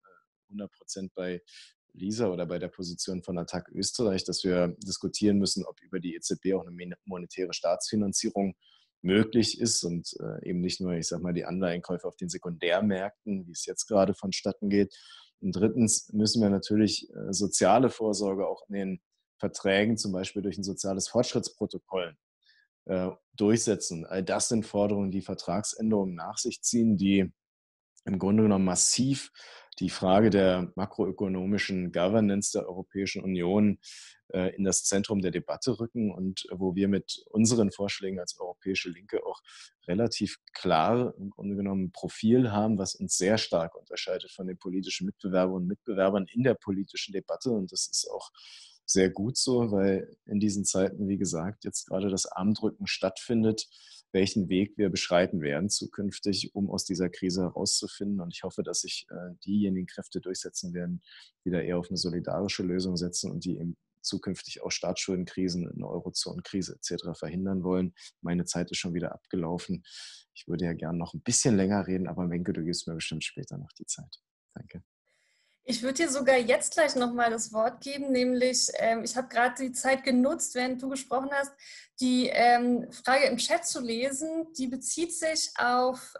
100% bei Lisa oder bei der Position von Attac Österreich, dass wir diskutieren müssen, ob über die EZB auch eine monetäre Staatsfinanzierung möglich ist und eben nicht nur, ich sage mal, die Anleihenkäufe auf den Sekundärmärkten, wie es jetzt gerade vonstatten geht. Und drittens müssen wir natürlich soziale Vorsorge auch in den Verträgen, zum Beispiel durch ein soziales Fortschrittsprotokoll, durchsetzen. All das sind Forderungen, die Vertragsänderungen nach sich ziehen, die im Grunde genommen massiv die Frage der makroökonomischen Governance der Europäischen Union in das Zentrum der Debatte rücken und wo wir mit unseren Vorschlägen als europäische Linke auch relativ klar im Grunde genommen ein Profil haben, was uns sehr stark unterscheidet von den politischen Mitbewerbern und Mitbewerbern in der politischen Debatte. Und das ist auch sehr gut so, weil in diesen Zeiten, wie gesagt, jetzt gerade das Armdrücken stattfindet, welchen Weg wir beschreiten werden zukünftig, um aus dieser Krise herauszufinden. Und ich hoffe, dass sich diejenigen Kräfte durchsetzen werden, die da eher auf eine solidarische Lösung setzen und die eben zukünftig auch Staatsschuldenkrisen, eine Eurozonenkrise etc. verhindern wollen. Meine Zeit ist schon wieder abgelaufen. Ich würde ja gerne noch ein bisschen länger reden, aber Wenke, du gibst mir bestimmt später noch die Zeit. Danke. Ich würde dir sogar jetzt gleich nochmal das Wort geben, nämlich ich habe gerade die Zeit genutzt, während du gesprochen hast, die Frage im Chat zu lesen. Die bezieht sich auf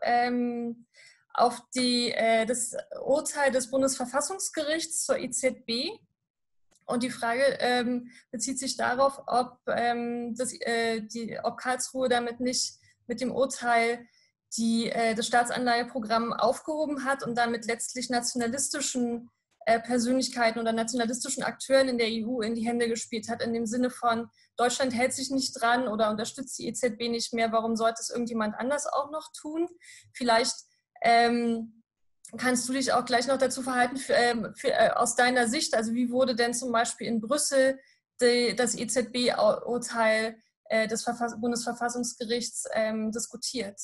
das Urteil des Bundesverfassungsgerichts zur EZB. Und die Frage bezieht sich darauf, ob Karlsruhe damit nicht mit dem Urteil das Staatsanleiheprogramm aufgehoben hat und damit letztlich nationalistischen Persönlichkeiten oder nationalistischen Akteuren in der EU in die Hände gespielt hat, in dem Sinne von, Deutschland hält sich nicht dran oder unterstützt die EZB nicht mehr, warum sollte es irgendjemand anders auch noch tun? Vielleicht kannst du dich auch gleich noch dazu verhalten, aus deiner Sicht, also wie wurde denn zum Beispiel in Brüssel das EZB-Urteil des Bundesverfassungsgerichts diskutiert?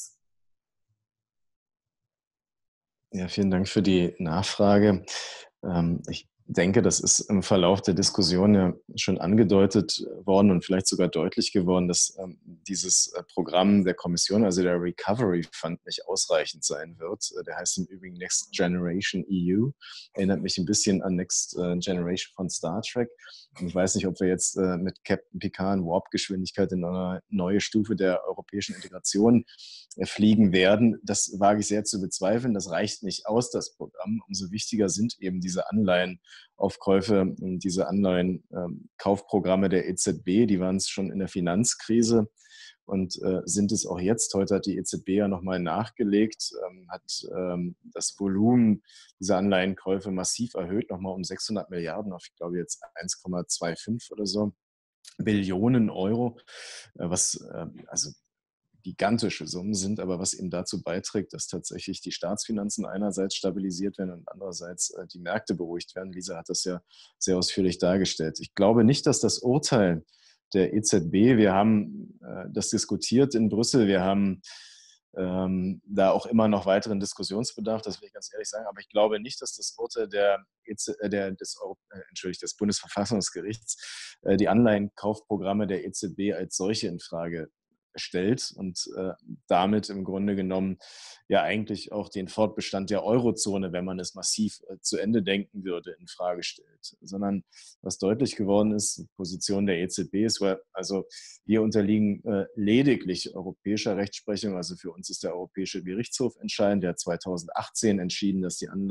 Ja, vielen Dank für die Nachfrage. Ich denke, das ist im Verlauf der Diskussion ja schon angedeutet worden und vielleicht sogar deutlich geworden, dass dieses Programm der Kommission, also der Recovery Fund, nicht ausreichend sein wird. Der heißt im Übrigen Next Generation EU, erinnert mich ein bisschen an Next Generation von Star Trek. Und ich weiß nicht, ob wir jetzt mit Captain Picard in Warp-Geschwindigkeit in eine neue Stufe der europäischen Integration fliegen werden. Das wage ich sehr zu bezweifeln. Das reicht nicht aus, das Programm. Umso wichtiger sind eben diese Anleihenaufkäufe und diese Anleihenkaufprogramme der EZB. Die waren es schon in der Finanzkrise. und sind es auch jetzt. Heute hat die EZB ja nochmal nachgelegt, hat das Volumen dieser Anleihenkäufe massiv erhöht, nochmal um 600 Milliarden auf, ich glaube jetzt 1,25 oder so Billionen Euro, was also gigantische Summen sind, aber was eben dazu beiträgt, dass tatsächlich die Staatsfinanzen einerseits stabilisiert werden und andererseits die Märkte beruhigt werden. Lisa hat das ja sehr ausführlich dargestellt. Ich glaube nicht, dass das Urteil der EZB, wir haben das diskutiert in Brüssel, wir haben da auch immer noch weiteren Diskussionsbedarf, das will ich ganz ehrlich sagen, aber ich glaube nicht, dass das Urteil des Bundesverfassungsgerichts die Anleihenkaufprogramme der EZB als solche in Frage stellt und damit im Grunde genommen ja eigentlich auch den Fortbestand der Eurozone, wenn man es massiv zu Ende denken würde, in Frage stellt. Sondern was deutlich geworden ist, die Position der EZB ist, also wir unterliegen lediglich europäischer Rechtsprechung, also für uns ist der Europäische Gerichtshof entscheidend, der hat 2018 entschieden, dass die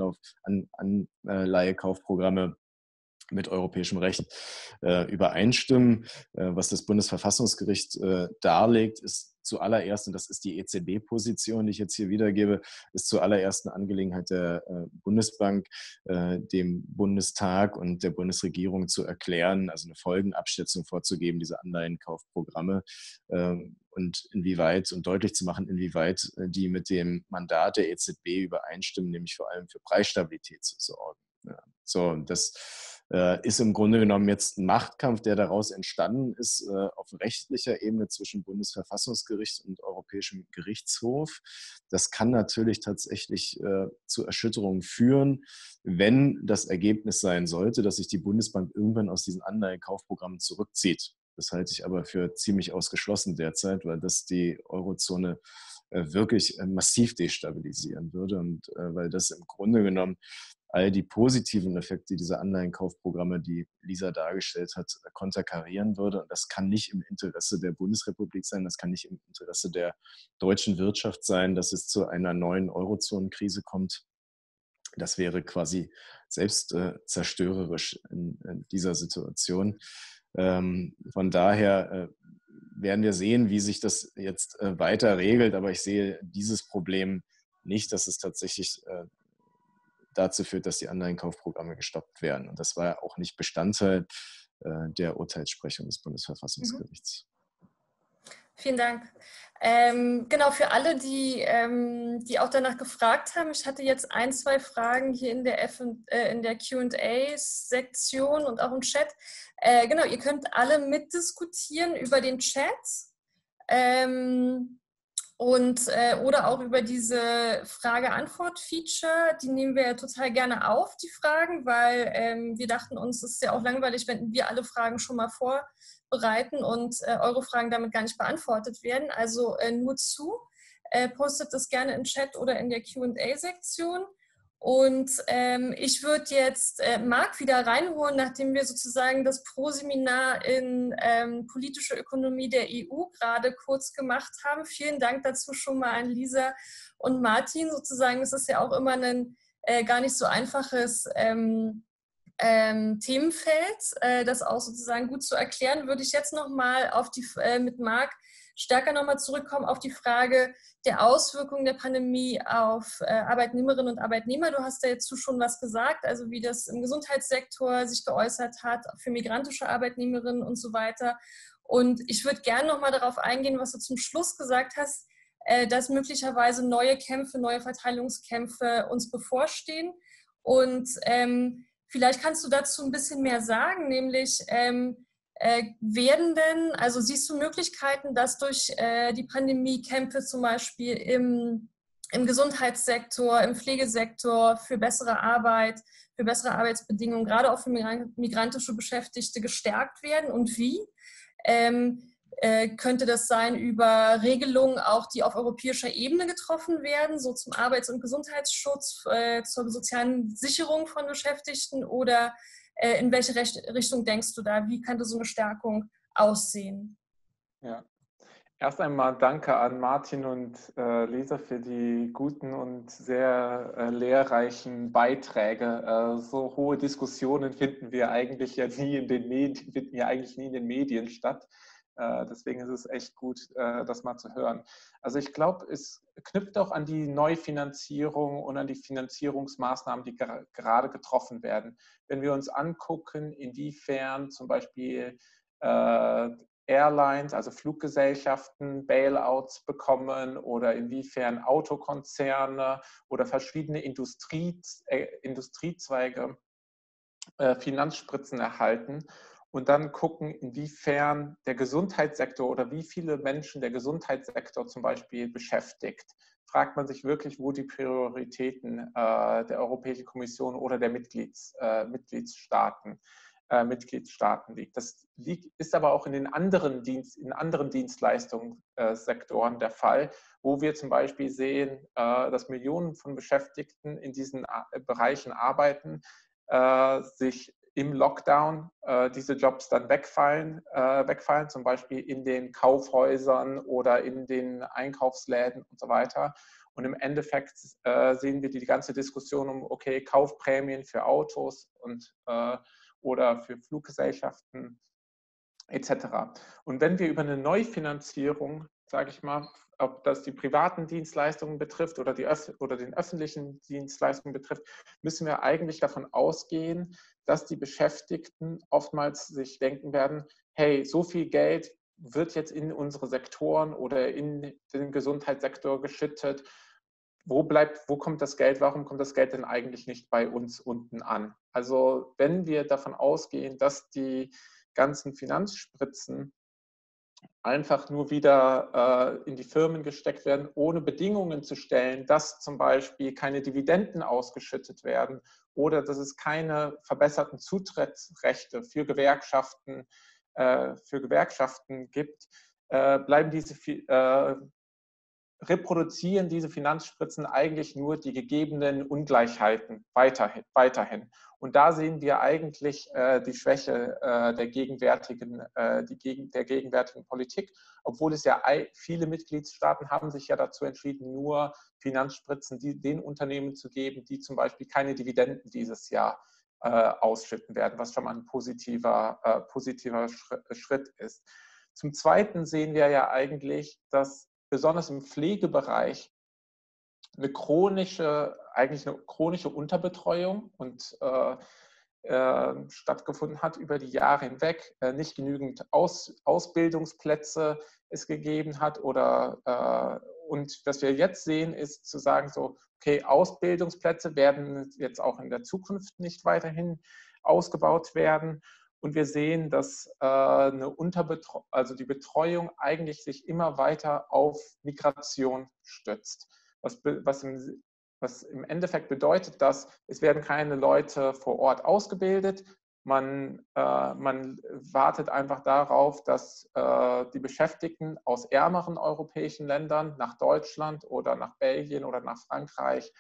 Anleihekaufprogramme mit europäischem Recht übereinstimmen. Was das Bundesverfassungsgericht darlegt, ist zuallererst, und das ist die EZB-Position, die ich jetzt hier wiedergebe, ist zuallererst eine Angelegenheit der Bundesbank, dem Bundestag und der Bundesregierung zu erklären, also eine Folgenabschätzung vorzugeben, diese Anleihenkaufprogramme und inwieweit und deutlich zu machen, inwieweit die mit dem Mandat der EZB übereinstimmen, nämlich vor allem für Preisstabilität zu sorgen. Ja. So, das ist im Grunde genommen jetzt ein Machtkampf, der daraus entstanden ist auf rechtlicher Ebene zwischen Bundesverfassungsgericht und Europäischem Gerichtshof. Das kann natürlich tatsächlich zu Erschütterungen führen, wenn das Ergebnis sein sollte, dass sich die Bundesbank irgendwann aus diesen Anleihekaufprogrammen zurückzieht. Das halte ich aber für ziemlich ausgeschlossen derzeit, weil das die Eurozone wirklich massiv destabilisieren würde und weil das im Grunde genommen all die positiven Effekte dieser Anleihenkaufprogramme, die Lisa dargestellt hat, konterkarieren würde. Und das kann nicht im Interesse der Bundesrepublik sein, das kann nicht im Interesse der deutschen Wirtschaft sein, dass es zu einer neuen Eurozonenkrise kommt. Das wäre quasi selbst zerstörerisch in dieser Situation. Von daher werden wir sehen, wie sich das jetzt weiter regelt. Aber ich sehe dieses Problem nicht, dass es tatsächlich dazu führt, dass die Anleihenkaufprogramme gestoppt werden. Und das war ja auch nicht Bestandteil der Urteilssprechung des Bundesverfassungsgerichts. Vielen Dank. Genau, für alle, die auch danach gefragt haben, ich hatte jetzt 1, 2 Fragen hier in der Q&A-Sektion und auch im Chat. Genau, ihr könnt alle mitdiskutieren über den Chat. Oder auch über diese Frage-Antwort-Feature, die nehmen wir ja total gerne auf, die Fragen, weil wir dachten uns, es ist ja auch langweilig, wenn wir alle Fragen schon mal vorbereiten und eure Fragen damit gar nicht beantwortet werden. Also nur postet das gerne im Chat oder in der Q&A-Sektion. Und ich würde jetzt Marc wieder reinholen, nachdem wir sozusagen das Pro-Seminar in politische Ökonomie der EU gerade kurz gemacht haben. Vielen Dank dazu schon mal an Lisa und Martin. Sozusagen, es ist ja auch immer ein gar nicht so einfaches Themenfeld, das auch sozusagen gut zu erklären. Würde ich jetzt nochmal mit Marc stärker nochmal zurückkommen auf die Frage der Auswirkungen der Pandemie auf Arbeitnehmerinnen und Arbeitnehmer. Du hast ja jetzt schon was gesagt, also wie das im Gesundheitssektor sich geäußert hat, für migrantische Arbeitnehmerinnen und so weiter. Und ich würde gerne nochmal darauf eingehen, was du zum Schluss gesagt hast, dass möglicherweise neue Kämpfe, neue Verteilungskämpfe uns bevorstehen. Und vielleicht kannst du dazu ein bisschen mehr sagen, nämlich also siehst du Möglichkeiten, dass durch die Pandemie Kämpfe zum Beispiel im Gesundheitssektor, im Pflegesektor für bessere Arbeit, für bessere Arbeitsbedingungen, gerade auch für migrantische Beschäftigte gestärkt werden und wie? Könnte das sein über Regelungen auch, die auf europäischer Ebene getroffen werden, so zum Arbeits- und Gesundheitsschutz, zur sozialen Sicherung von Beschäftigten oder in welche Richtung denkst du da? Wie könnte so eine Stärkung aussehen? Ja, erst einmal danke an Martin und Lisa für die guten und sehr lehrreichen Beiträge. So hohe Diskussionen finden wir eigentlich ja nie in den Medien statt. Deswegen ist es echt gut, das mal zu hören. Also ich glaube, es knüpft auch an die Neufinanzierung und an die Finanzierungsmaßnahmen, die gerade getroffen werden. Wenn wir uns angucken, inwiefern zum Beispiel Airlines, also Fluggesellschaften, Bailouts bekommen oder inwiefern Autokonzerne oder verschiedene Industriezweige Finanzspritzen erhalten und dann gucken, inwiefern der Gesundheitssektor oder wie viele Menschen der Gesundheitssektor zum Beispiel beschäftigt, fragt man sich wirklich, wo die Prioritäten der Europäischen Kommission oder der Mitgliedstaaten liegt. Das ist aber auch in anderen Dienstleistungssektoren der Fall, wo wir zum Beispiel sehen, dass Millionen von Beschäftigten in diesen Bereichen arbeiten, sich im Lockdown diese Jobs dann wegfallen, zum Beispiel in den Kaufhäusern oder in den Einkaufsläden und so weiter. Und im Endeffekt sehen wir die ganze Diskussion um, okay, Kaufprämien für Autos und oder für Fluggesellschaften etc. Und wenn wir über eine Neufinanzierung, sage ich mal, ob das die privaten Dienstleistungen betrifft oder den öffentlichen Dienstleistungen betrifft, müssen wir eigentlich davon ausgehen, dass die Beschäftigten oftmals sich denken werden, hey, so viel Geld wird jetzt in unsere Sektoren oder in den Gesundheitssektor geschüttet. Wo kommt das Geld? Warum kommt das Geld denn eigentlich nicht bei uns unten an? Also wenn wir davon ausgehen, dass die ganzen Finanzspritzen einfach nur wieder in die Firmen gesteckt werden, ohne Bedingungen zu stellen, dass zum Beispiel keine Dividenden ausgeschüttet werden oder dass es keine verbesserten Zutrittsrechte für Gewerkschaften gibt, reproduzieren diese Finanzspritzen eigentlich nur die gegebenen Ungleichheiten weiterhin. Und da sehen wir eigentlich die Schwäche der gegenwärtigen Politik, obwohl es ja viele Mitgliedstaaten haben sich ja dazu entschieden, nur Finanzspritzen den Unternehmen zu geben, die zum Beispiel keine Dividenden dieses Jahr ausschütten werden, was schon mal ein positiver Schritt ist. Zum Zweiten sehen wir ja eigentlich, dass besonders im Pflegebereich eine chronische Unterbetreuung stattgefunden hat über die Jahre hinweg, nicht genügend Ausbildungsplätze es gegeben hat und was wir jetzt sehen, ist zu sagen so, okay, Ausbildungsplätze werden jetzt auch in der Zukunft nicht weiterhin ausgebaut werden. Und wir sehen, dass die Betreuung eigentlich sich immer weiter auf Migration stützt. Was im Endeffekt bedeutet, dass es werden keine Leute vor Ort ausgebildet. Man wartet einfach darauf, dass die Beschäftigten aus ärmeren europäischen Ländern nach Deutschland oder nach Belgien oder nach Frankreich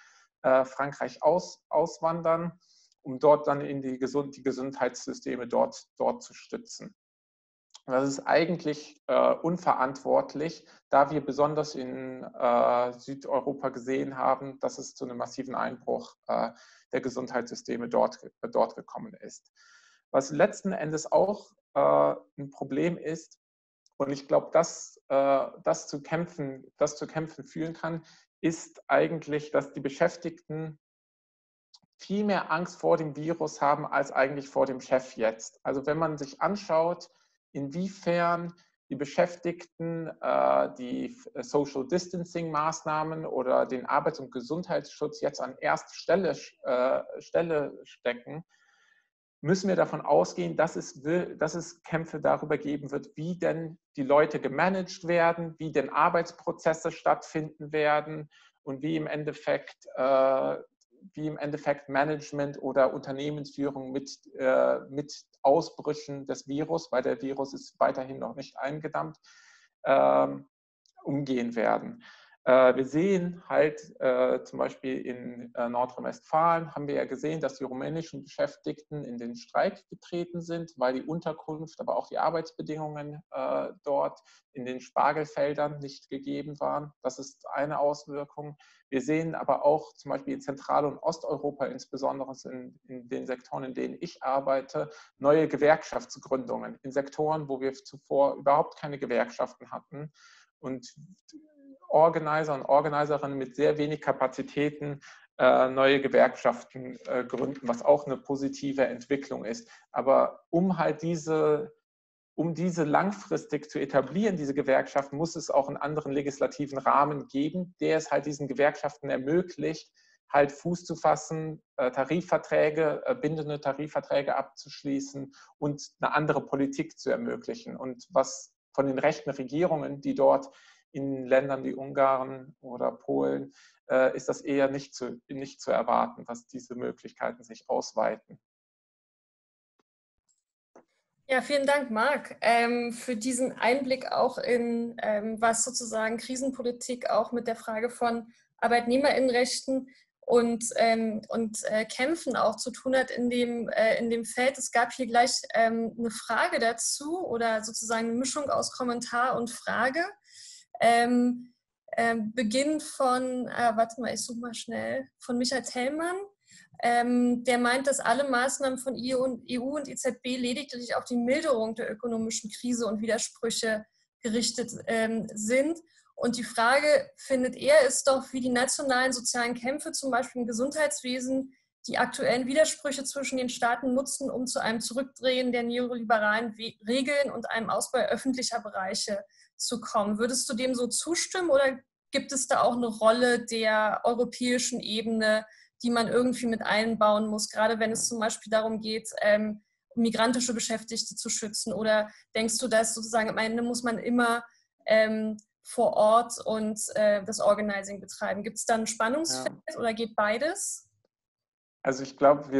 auswandern, um dort dann in die Gesundheitssysteme dort zu stützen. Das ist eigentlich unverantwortlich, da wir besonders in Südeuropa gesehen haben, dass es zu einem massiven Einbruch der Gesundheitssysteme dort gekommen ist. Was letzten Endes auch ein Problem ist, und ich glaube, das zu kämpfen führen kann, ist eigentlich, dass die Beschäftigten viel mehr Angst vor dem Virus haben als eigentlich vor dem Chef jetzt. Also wenn man sich anschaut, inwiefern die Beschäftigten die Social Distancing Maßnahmen oder den Arbeits- und Gesundheitsschutz jetzt an erste Stelle stecken, müssen wir davon ausgehen, dass es Kämpfe darüber geben wird, wie denn die Leute gemanagt werden, wie denn Arbeitsprozesse stattfinden werden und wie im Endeffekt Management oder Unternehmensführung mit Ausbrüchen des Virus, weil der Virus ist weiterhin noch nicht eingedammt, umgehen werden. Wir sehen halt zum Beispiel in Nordrhein-Westfalen haben wir ja gesehen, dass die rumänischen Beschäftigten in den Streik getreten sind, weil die Unterkunft, aber auch die Arbeitsbedingungen dort in den Spargelfeldern nicht gegeben waren. Das ist eine Auswirkung. Wir sehen aber auch zum Beispiel in Zentral- und Osteuropa, insbesondere in den Sektoren, in denen ich arbeite, neue Gewerkschaftsgründungen in Sektoren, wo wir zuvor überhaupt keine Gewerkschaften hatten. Und Organizer und Organiserinnen mit sehr wenig Kapazitäten neue Gewerkschaften gründen, was auch eine positive Entwicklung ist. Aber um diese langfristig zu etablieren, diese Gewerkschaften, muss es auch einen anderen legislativen Rahmen geben, der es halt diesen Gewerkschaften ermöglicht, halt Fuß zu fassen, Tarifverträge, bindende Tarifverträge abzuschließen und eine andere Politik zu ermöglichen. Und was von den rechten Regierungen, die dort in Ländern wie Ungarn oder Polen ist das eher nicht zu erwarten, dass diese Möglichkeiten sich ausweiten. Ja, vielen Dank, Marc, für diesen Einblick auch in, was sozusagen Krisenpolitik auch mit der Frage von ArbeitnehmerInnenrechten und Kämpfen auch zu tun hat in dem Feld. Es gab hier gleich eine Frage dazu oder sozusagen eine Mischung aus Kommentar und Frage. Beginn von, warte mal, ich suche mal schnell, von Michael Tellmann. Der meint, dass alle Maßnahmen von EU und EZB lediglich auf die Milderung der ökonomischen Krise und Widersprüche gerichtet sind. Und die Frage, findet er, ist doch, wie die nationalen sozialen Kämpfe, zum Beispiel im Gesundheitswesen, die aktuellen Widersprüche zwischen den Staaten nutzen, um zu einem Zurückdrehen der neoliberalen Regeln und einem Ausbau öffentlicher Bereiche zu kommen. Würdest du dem so zustimmen oder gibt es da auch eine Rolle der europäischen Ebene, die man irgendwie mit einbauen muss, gerade wenn es zum Beispiel darum geht, migrantische Beschäftigte zu schützen? Oder denkst du, dass sozusagen am Ende muss man immer vor Ort und das Organizing betreiben? Gibt es da ein Spannungsfeld oder geht beides? Also ich glaube,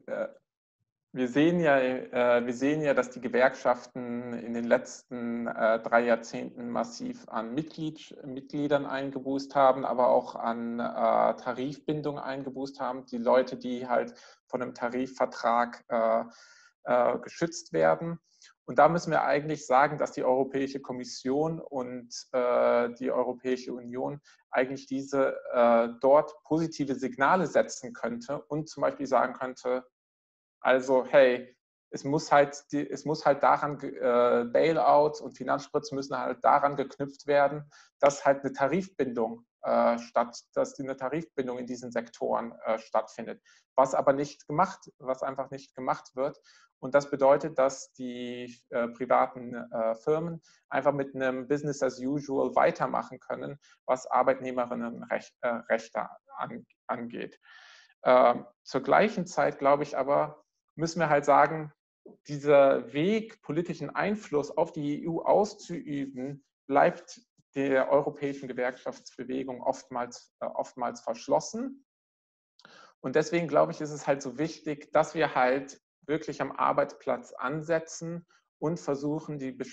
wir sehen ja, dass die Gewerkschaften in den letzten 3 Jahrzehnten massiv an Mitgliedern eingeboost haben, aber auch an Tarifbindung eingeboost haben. Die Leute, die halt von einem Tarifvertrag geschützt werden. Und da müssen wir eigentlich sagen, dass die Europäische Kommission und die Europäische Union eigentlich diese dort positive Signale setzen könnte und zum Beispiel sagen könnte, also, hey, es muss halt daran, Bailouts und Finanzspritzen müssen halt daran geknüpft werden, dass halt eine Tarifbindung dass eine Tarifbindung in diesen Sektoren stattfindet. Was einfach nicht gemacht wird. Und das bedeutet, dass die privaten Firmen einfach mit einem Business as usual weitermachen können, was Arbeitnehmerinnenrechte angeht. Zur gleichen Zeit, glaube ich aber, müssen wir halt sagen, dieser Weg, politischen Einfluss auf die EU auszuüben, bleibt der europäischen Gewerkschaftsbewegung oftmals verschlossen. Und deswegen, glaube ich, ist es halt so wichtig, dass wir halt wirklich am Arbeitsplatz ansetzen und versuchen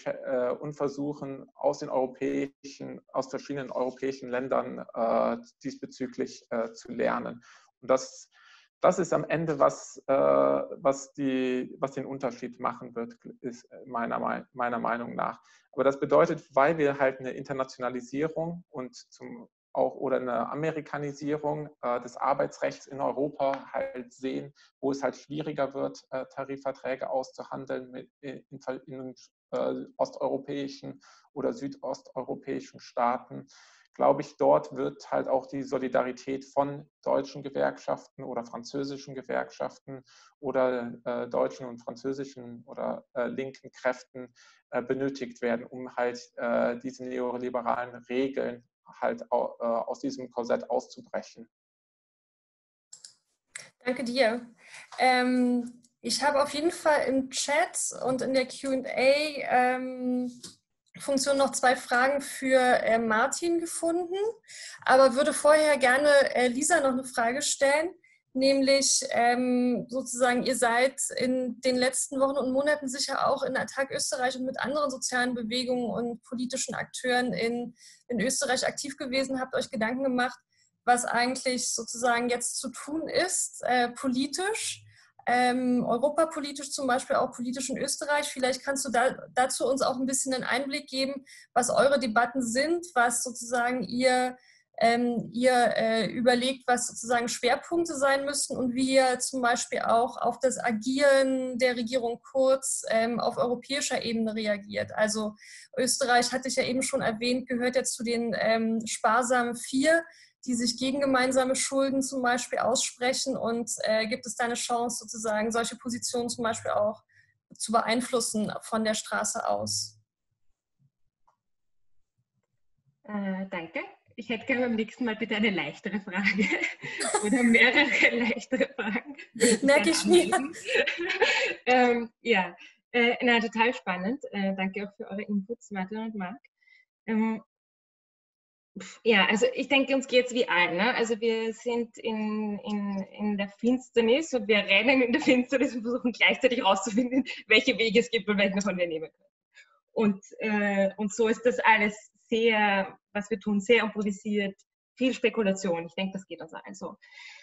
aus verschiedenen europäischen Ländern diesbezüglich zu lernen. Und das ist am Ende, was den Unterschied machen wird, ist meiner Meinung nach. Aber das bedeutet, weil wir halt eine Internationalisierung oder eine Amerikanisierung des Arbeitsrechts in Europa halt sehen, wo es halt schwieriger wird, Tarifverträge auszuhandeln in osteuropäischen oder südosteuropäischen Staaten, glaube ich, dort wird halt auch die Solidarität von deutschen Gewerkschaften oder französischen Gewerkschaften oder deutschen und französischen oder linken Kräften benötigt werden, um halt diese neoliberalen Regeln halt aus diesem Korsett auszubrechen. Danke dir. Ich habe auf jeden Fall im Chat und in der Q&A Funktion noch 2 Fragen für Martin gefunden, aber würde vorher gerne Lisa noch eine Frage stellen, nämlich sozusagen, ihr seid in den letzten Wochen und Monaten sicher auch in Attac Österreich und mit anderen sozialen Bewegungen und politischen Akteuren in Österreich aktiv gewesen, habt euch Gedanken gemacht, was eigentlich sozusagen jetzt zu tun ist, politisch, europapolitisch zum Beispiel, auch politisch in Österreich. Vielleicht kannst du dazu uns auch ein bisschen einen Einblick geben, was eure Debatten sind, was sozusagen ihr überlegt, was sozusagen Schwerpunkte sein müssten und wie ihr zum Beispiel auch auf das Agieren der Regierung Kurz auf europäischer Ebene reagiert. Also Österreich, hatte ich ja eben schon erwähnt, gehört jetzt zu den sparsamen 4, die sich gegen gemeinsame Schulden zum Beispiel aussprechen, und gibt es da eine Chance, sozusagen solche Positionen zum Beispiel auch zu beeinflussen von der Straße aus? Danke. Ich hätte gerne beim nächsten Mal bitte eine leichtere Frage oder mehrere leichtere Fragen. Merke ich mir. Ja, na, total spannend. Danke auch für eure Inputs, Martin und Marc. Ja, also ich denke, uns geht es wie allen. Ne? Also wir sind in der Finsternis und wir rennen in der Finsternis und versuchen gleichzeitig herauszufinden, welche Wege es gibt und welchen davon wir nehmen können. Und so ist das alles sehr, was wir tun, sehr improvisiert, viel Spekulation. Ich denke, das geht uns allen so.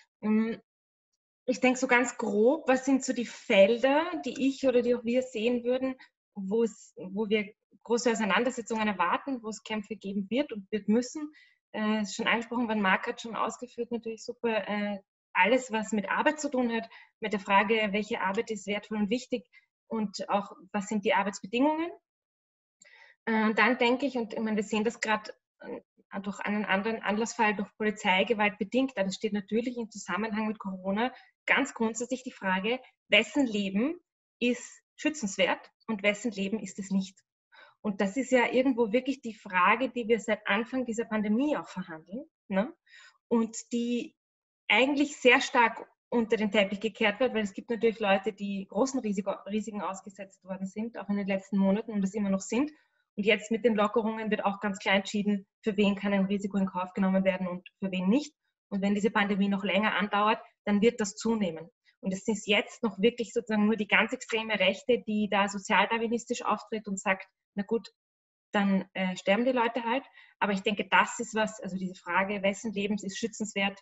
Ich denke so ganz grob, was sind so die Felder, die ich oder die auch wir sehen würden, wo wir große Auseinandersetzungen erwarten, wo es Kämpfe geben wird und wird müssen. Ist schon angesprochen worden, Marc hat schon ausgeführt, natürlich super. Alles, was mit Arbeit zu tun hat, mit der Frage, welche Arbeit ist wertvoll und wichtig und auch, was sind die Arbeitsbedingungen. Dann denke ich, und ich meine, wir sehen das gerade durch einen anderen Anlassfall, durch Polizeigewalt bedingt, aber es steht natürlich im Zusammenhang mit Corona ganz grundsätzlich die Frage, wessen Leben ist schützenswert und wessen Leben ist es nicht. Und das ist ja irgendwo wirklich die Frage, die wir seit Anfang dieser Pandemie auch verhandeln, ne? Und die eigentlich sehr stark unter den Teppich gekehrt wird, weil es gibt natürlich Leute, die großen Risiken ausgesetzt worden sind, auch in den letzten Monaten und das immer noch sind. Und jetzt mit den Lockerungen wird auch ganz klar entschieden, für wen kann ein Risiko in Kauf genommen werden und für wen nicht. Und wenn diese Pandemie noch länger andauert, dann wird das zunehmen. Und es ist jetzt noch wirklich sozusagen nur die ganz extreme Rechte, die da sozialdarwinistisch auftritt und sagt, na gut, dann sterben die Leute halt. Aber ich denke, das ist was, also diese Frage, wessen Lebens ist schützenswert,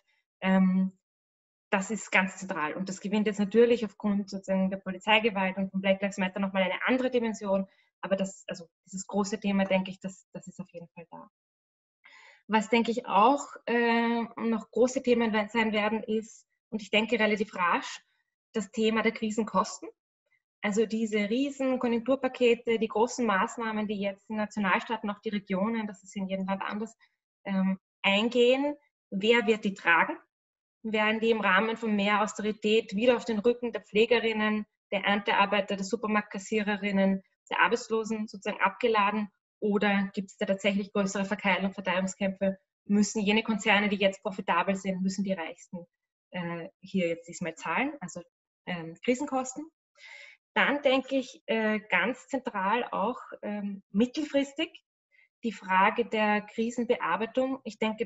das ist ganz zentral. Und das gewinnt jetzt natürlich aufgrund sozusagen der Polizeigewalt und von Black Lives Matter nochmal eine andere Dimension. Aber also dieses große Thema, denke ich, das ist auf jeden Fall da. Was, denke ich, auch noch große Themen sein werden, ist, und ich denke relativ rasch, das Thema der Krisenkosten. Also diese riesen Konjunkturpakete, die großen Maßnahmen, die jetzt die Nationalstaaten, auch die Regionen, das ist in jedem Land anders, eingehen. Wer wird die tragen? Werden die im Rahmen von mehr Austerität wieder auf den Rücken der Pflegerinnen, der Erntearbeiter, der Supermarktkassiererinnen, der Arbeitslosen sozusagen abgeladen? Oder gibt es da tatsächlich größere Verteilungskämpfe? Müssen jene Konzerne, die jetzt profitabel sind, müssen die Reichsten hier jetzt diesmal zahlen? Also Krisenkosten. Dann denke ich ganz zentral auch mittelfristig die Frage der Krisenbearbeitung. Ich denke,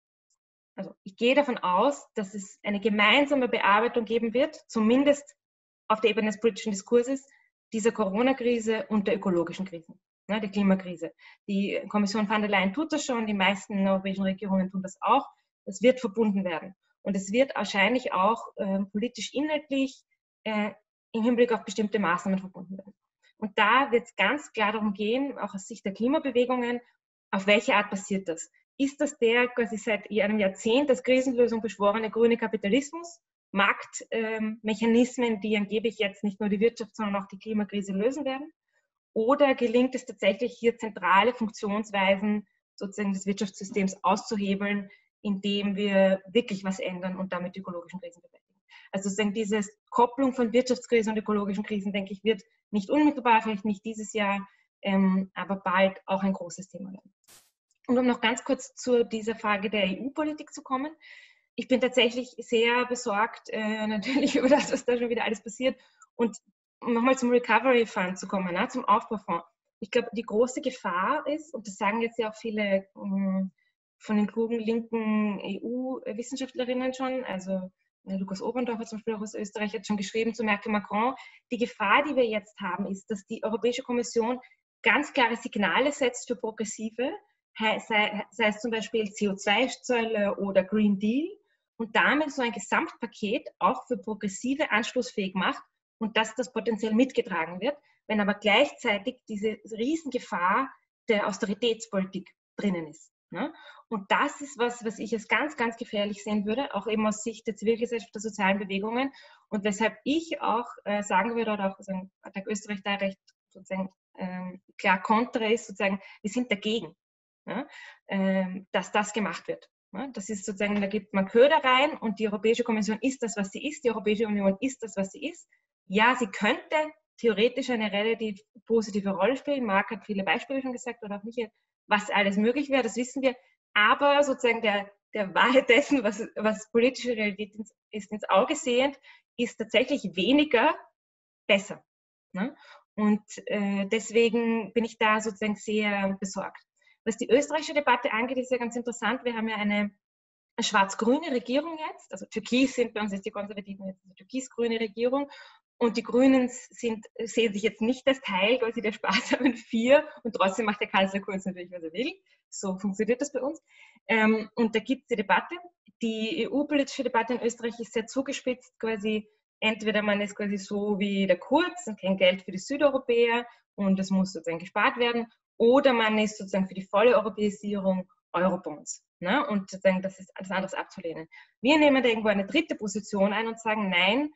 ich gehe davon aus, dass es eine gemeinsame Bearbeitung geben wird, zumindest auf der Ebene des politischen Diskurses, dieser Corona-Krise und der ökologischen Krisen, ne, der Klimakrise. Die Kommission von der Leyen tut das schon, die meisten europäischen Regierungen tun das auch. Das wird verbunden werden. Und es wird wahrscheinlich auch politisch inhaltlich im Hinblick auf bestimmte Maßnahmen verbunden werden. Und da wird es ganz klar darum gehen, auch aus Sicht der Klimabewegungen, auf welche Art passiert das? Ist das der quasi seit einem Jahrzehnt als Krisenlösung beschworene grüne Kapitalismus, Marktmechanismen, die angeblich jetzt nicht nur die Wirtschaft, sondern auch die Klimakrise lösen werden? Oder gelingt es tatsächlich hier zentrale Funktionsweisen sozusagen des Wirtschaftssystems auszuhebeln, indem wir wirklich was ändern und damit die ökologischen Krisen bewältigen? Also sozusagen diese Kopplung von Wirtschaftskrise und ökologischen Krisen, denke ich, wird nicht unmittelbar, vielleicht nicht dieses Jahr, aber bald auch ein großes Thema werden. Und um noch ganz kurz zu dieser Frage der EU-Politik zu kommen. Ich bin tatsächlich sehr besorgt, natürlich über das, was da schon wieder alles passiert. Und um nochmal zum Recovery Fund zu kommen, zum Aufbaufonds. Ich glaube, die große Gefahr ist, und das sagen jetzt ja auch viele von den klugen linken EU-Wissenschaftlerinnen schon, also Lukas Oberndorfer zum Beispiel auch aus Österreich hat schon geschrieben zu Merkel Macron, die Gefahr, die wir jetzt haben, ist, dass die Europäische Kommission ganz klare Signale setzt für Progressive, sei es zum Beispiel CO2-Zölle oder Green Deal, und damit so ein Gesamtpaket auch für Progressive anschlussfähig macht und dass das potenziell mitgetragen wird, wenn aber gleichzeitig diese Riesengefahr der Austeritätspolitik drinnen ist. Ne? Und das ist was ich als ganz, ganz gefährlich sehen würde, auch eben aus Sicht der Zivilgesellschaft, der sozialen Bewegungen, und weshalb ich auch sagen würde, oder auch sozusagen Attac Österreich da recht sozusagen klar kontra ist, sozusagen, wir sind dagegen, ja, dass das gemacht wird. Ja, das ist sozusagen, da gibt man Köder rein und die Europäische Kommission ist das, was sie ist, die Europäische Union ist das, was sie ist. Ja, sie könnte theoretisch eine relativ positive Rolle spielen. Marc hat viele Beispiele schon gesagt, oder auch Michael, was alles möglich wäre, das wissen wir. Aber sozusagen der Wahrheit dessen, was politische Realität ist, ins Auge sehend, ist tatsächlich weniger besser. Ne? Und deswegen bin ich da sozusagen sehr besorgt. Was die österreichische Debatte angeht, ist ja ganz interessant. Wir haben ja eine schwarz-grüne Regierung jetzt. Also Türkis sind bei uns jetzt die Konservativen, jetzt eine türkis-grüne Regierung. Und die Grünen sehen sich jetzt nicht als Teil quasi der sparsamen Vier, und trotzdem macht der Kanzler Kurz natürlich, was er will. So funktioniert das bei uns. Und da gibt es die Debatte. Die EU-politische Debatte in Österreich ist sehr zugespitzt, quasi entweder man ist quasi so wie der Kurz und kein Geld für die Südeuropäer und es muss sozusagen gespart werden, oder man ist sozusagen für die volle Europäisierung, Eurobonds. Ne? Und sozusagen das ist alles anderes abzulehnen. Wir nehmen da irgendwo eine dritte Position ein und sagen, nein,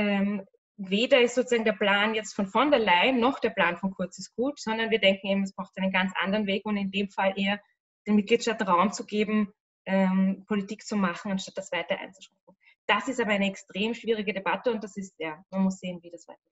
weder ist sozusagen der Plan jetzt von der Leyen noch der Plan von Kurz ist gut, sondern wir denken eben, es braucht einen ganz anderen Weg und in dem Fall eher den Mitgliedstaaten Raum zu geben, Politik zu machen, anstatt das weiter einzuschränken. Das ist aber eine extrem schwierige Debatte und das ist, ja, man muss sehen, wie das weitergeht.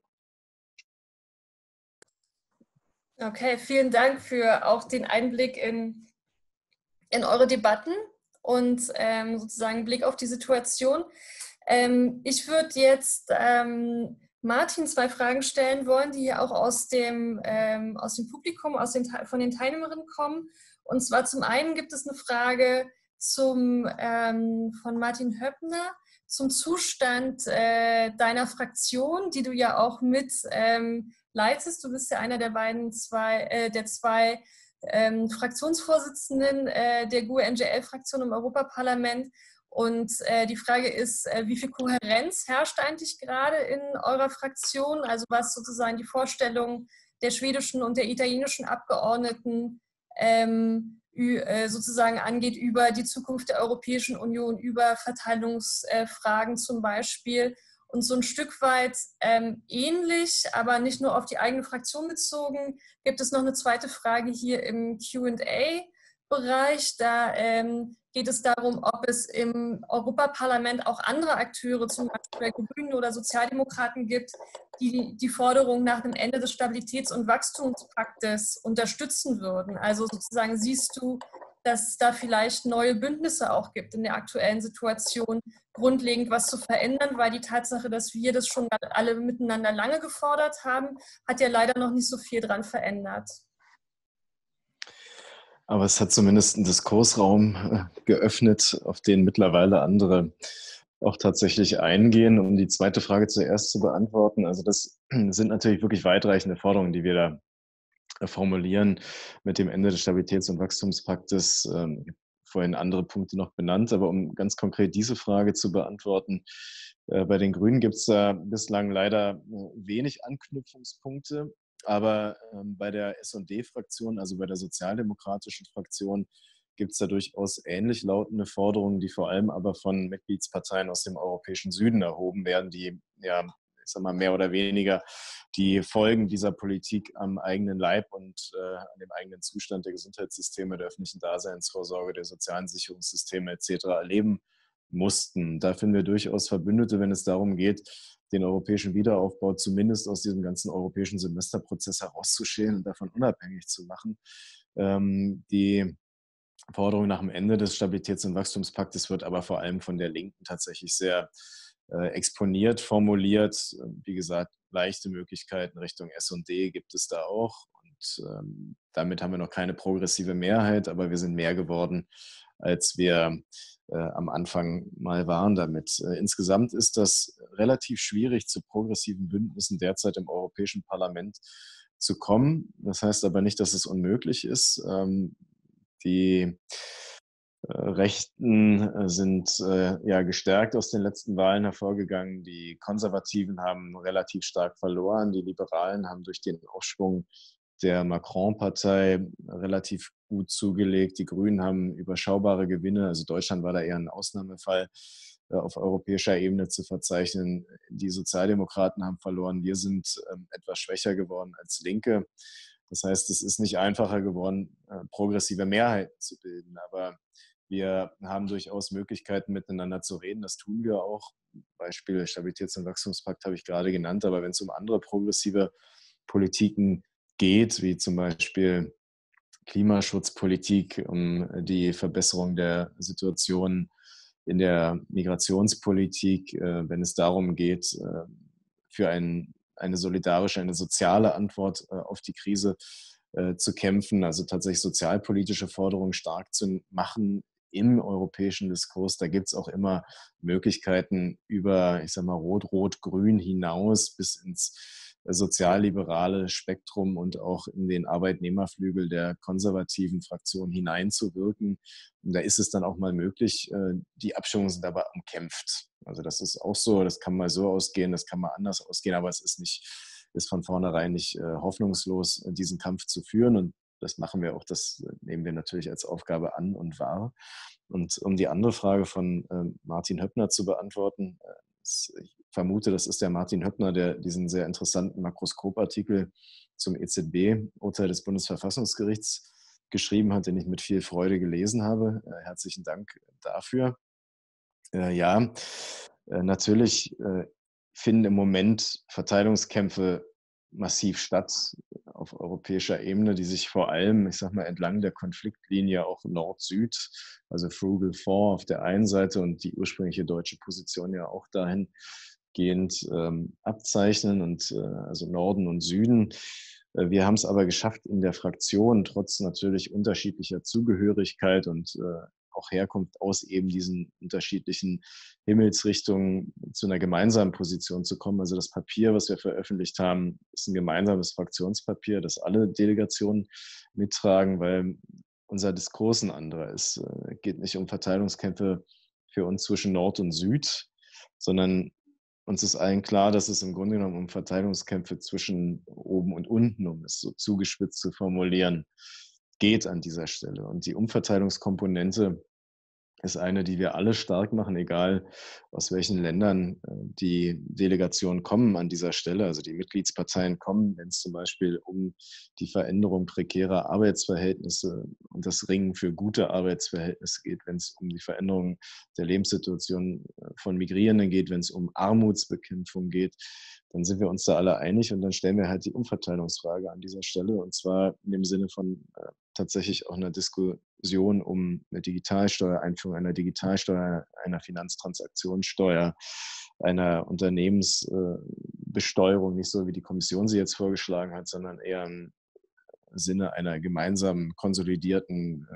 Okay, vielen Dank für auch den Einblick in eure Debatten und sozusagen Blick auf die Situation. Ich würde jetzt Martin 2 Fragen stellen wollen, die hier auch aus dem Publikum, von den Teilnehmerinnen kommen. Und zwar zum einen gibt es eine Frage von Martin Höppner zum Zustand deiner Fraktion, die du ja auch mit leitest. Du bist ja einer der zwei Fraktionsvorsitzenden der GUE-NGL-Fraktion im Europaparlament. Und die Frage ist, wie viel Kohärenz herrscht eigentlich gerade in eurer Fraktion? Also was sozusagen die Vorstellung der schwedischen und der italienischen Abgeordneten sozusagen angeht über die Zukunft der Europäischen Union, über Verteilungsfragen zum Beispiel. Und so ein Stück weit ähnlich, aber nicht nur auf die eigene Fraktion bezogen, gibt es noch eine zweite Frage hier im Q&A-Bereich. Da geht es darum, ob es im Europaparlament auch andere Akteure, zum Beispiel Grünen oder Sozialdemokraten gibt, die die Forderung nach dem Ende des Stabilitäts- und Wachstumspaktes unterstützen würden. Also sozusagen siehst du, dass es da vielleicht neue Bündnisse auch gibt in der aktuellen Situation, grundlegend was zu verändern, weil die Tatsache, dass wir das schon alle miteinander lange gefordert haben, hat ja leider noch nicht so viel dran verändert. Aber es hat zumindest einen Diskursraum geöffnet, auf den mittlerweile andere auch tatsächlich eingehen. Um die zweite Frage zuerst zu beantworten, also das sind natürlich wirklich weitreichende Forderungen, die wir da formulieren mit dem Ende des Stabilitäts- und Wachstumspaktes. Vorhin andere Punkte noch benannt, aber um ganz konkret diese Frage zu beantworten, bei den Grünen gibt es da bislang leider wenig Anknüpfungspunkte, aber bei der S&D-Fraktion, also bei der sozialdemokratischen Fraktion, gibt es da durchaus ähnlich lautende Forderungen, die vor allem aber von Mitgliedsparteien aus dem europäischen Süden erhoben werden, die ja, ich sag mal, mehr oder weniger die Folgen dieser Politik am eigenen Leib und an dem eigenen Zustand der Gesundheitssysteme, der öffentlichen Daseinsvorsorge, der sozialen Sicherungssysteme etc. erleben mussten. Da finden wir durchaus Verbündete, wenn es darum geht, den europäischen Wiederaufbau zumindest aus diesem ganzen europäischen Semesterprozess herauszuschälen und davon unabhängig zu machen. Die Forderung nach dem Ende des Stabilitäts- und Wachstumspaktes wird aber vor allem von der Linken tatsächlich sehr exponiert, formuliert. Wie gesagt, leichte Möglichkeiten Richtung S&D gibt es da auch. Und damit haben wir noch keine progressive Mehrheit, aber wir sind mehr geworden, als wir am Anfang mal waren damit. Insgesamt ist das relativ schwierig, zu progressiven Bündnissen derzeit im Europäischen Parlament zu kommen. Das heißt aber nicht, dass es unmöglich ist. Die Rechten sind ja gestärkt aus den letzten Wahlen hervorgegangen. Die Konservativen haben relativ stark verloren. Die Liberalen haben durch den Aufschwung der Macron-Partei relativ gut zugelegt. Die Grünen haben überschaubare Gewinne. Also Deutschland war da eher ein Ausnahmefall auf europäischer Ebene zu verzeichnen. Die Sozialdemokraten haben verloren. Wir sind etwas schwächer geworden als Linke. Das heißt, es ist nicht einfacher geworden, progressive Mehrheiten zu bilden. Aber wir haben durchaus Möglichkeiten, miteinander zu reden. Das tun wir auch. Beispiel Stabilitäts- und Wachstumspakt habe ich gerade genannt. Aber wenn es um andere progressive Politiken geht, wie zum Beispiel Klimaschutzpolitik, um die Verbesserung der Situation in der Migrationspolitik, wenn es darum geht, für eine solidarische, eine soziale Antwort auf die Krise zu kämpfen, also tatsächlich sozialpolitische Forderungen stark zu machen im europäischen Diskurs. Da gibt es auch immer Möglichkeiten über, ich sage mal, Rot-Rot-Grün hinaus bis ins sozialliberale Spektrum und auch in den Arbeitnehmerflügel der konservativen Fraktion hineinzuwirken. Und da ist es dann auch mal möglich, die Abstimmungen sind aber umkämpft. Also das ist auch so, das kann mal so ausgehen, das kann mal anders ausgehen, aber es ist von vornherein nicht hoffnungslos, diesen Kampf zu führen. Und das machen wir auch, das nehmen wir natürlich als Aufgabe an und wahr. Und um die andere Frage von Martin Höppner zu beantworten, ich vermute, das ist der Martin Höppner, der diesen sehr interessanten Makroskop-Artikel zum EZB-Urteil des Bundesverfassungsgerichts geschrieben hat, den ich mit viel Freude gelesen habe. Herzlichen Dank dafür. Ja, natürlich finden im Moment Verteilungskämpfe massiv statt auf europäischer Ebene, die sich vor allem, ich sag mal, entlang der Konfliktlinie auch Nord-Süd, also Frugal Four auf der einen Seite und die ursprüngliche deutsche Position ja auch dahingehend abzeichnen und also Norden und Süden. Wir haben es aber geschafft in der Fraktion, trotz natürlich unterschiedlicher Zugehörigkeit und auch Herkunft aus eben diesen unterschiedlichen Himmelsrichtungen zu einer gemeinsamen Position zu kommen. Also das Papier, was wir veröffentlicht haben, ist ein gemeinsames Fraktionspapier, das alle Delegationen mittragen, weil unser Diskurs ein anderer ist. Es geht nicht um Verteilungskämpfe für uns zwischen Nord und Süd, sondern uns ist allen klar, dass es im Grunde genommen um Verteilungskämpfe zwischen oben und unten, um es so zugespitzt zu formulieren, geht an dieser Stelle. Und die Umverteilungskomponente ist eine, die wir alle stark machen, egal aus welchen Ländern die Delegationen kommen an dieser Stelle. Also die Mitgliedsparteien kommen, wenn es zum Beispiel um die Veränderung prekärer Arbeitsverhältnisse und das Ringen für gute Arbeitsverhältnisse geht, wenn es um die Veränderung der Lebenssituation von Migrierenden geht, wenn es um Armutsbekämpfung geht, dann sind wir uns da alle einig und dann stellen wir halt die Umverteilungsfrage an dieser Stelle und zwar in dem Sinne von tatsächlich auch einer Diskussion um eine Digitalsteuer, Einführung einer Digitalsteuer, einer Finanztransaktionssteuer, einer Unternehmensbesteuerung, nicht so wie die Kommission sie jetzt vorgeschlagen hat, sondern eher im Sinne einer gemeinsamen konsolidierten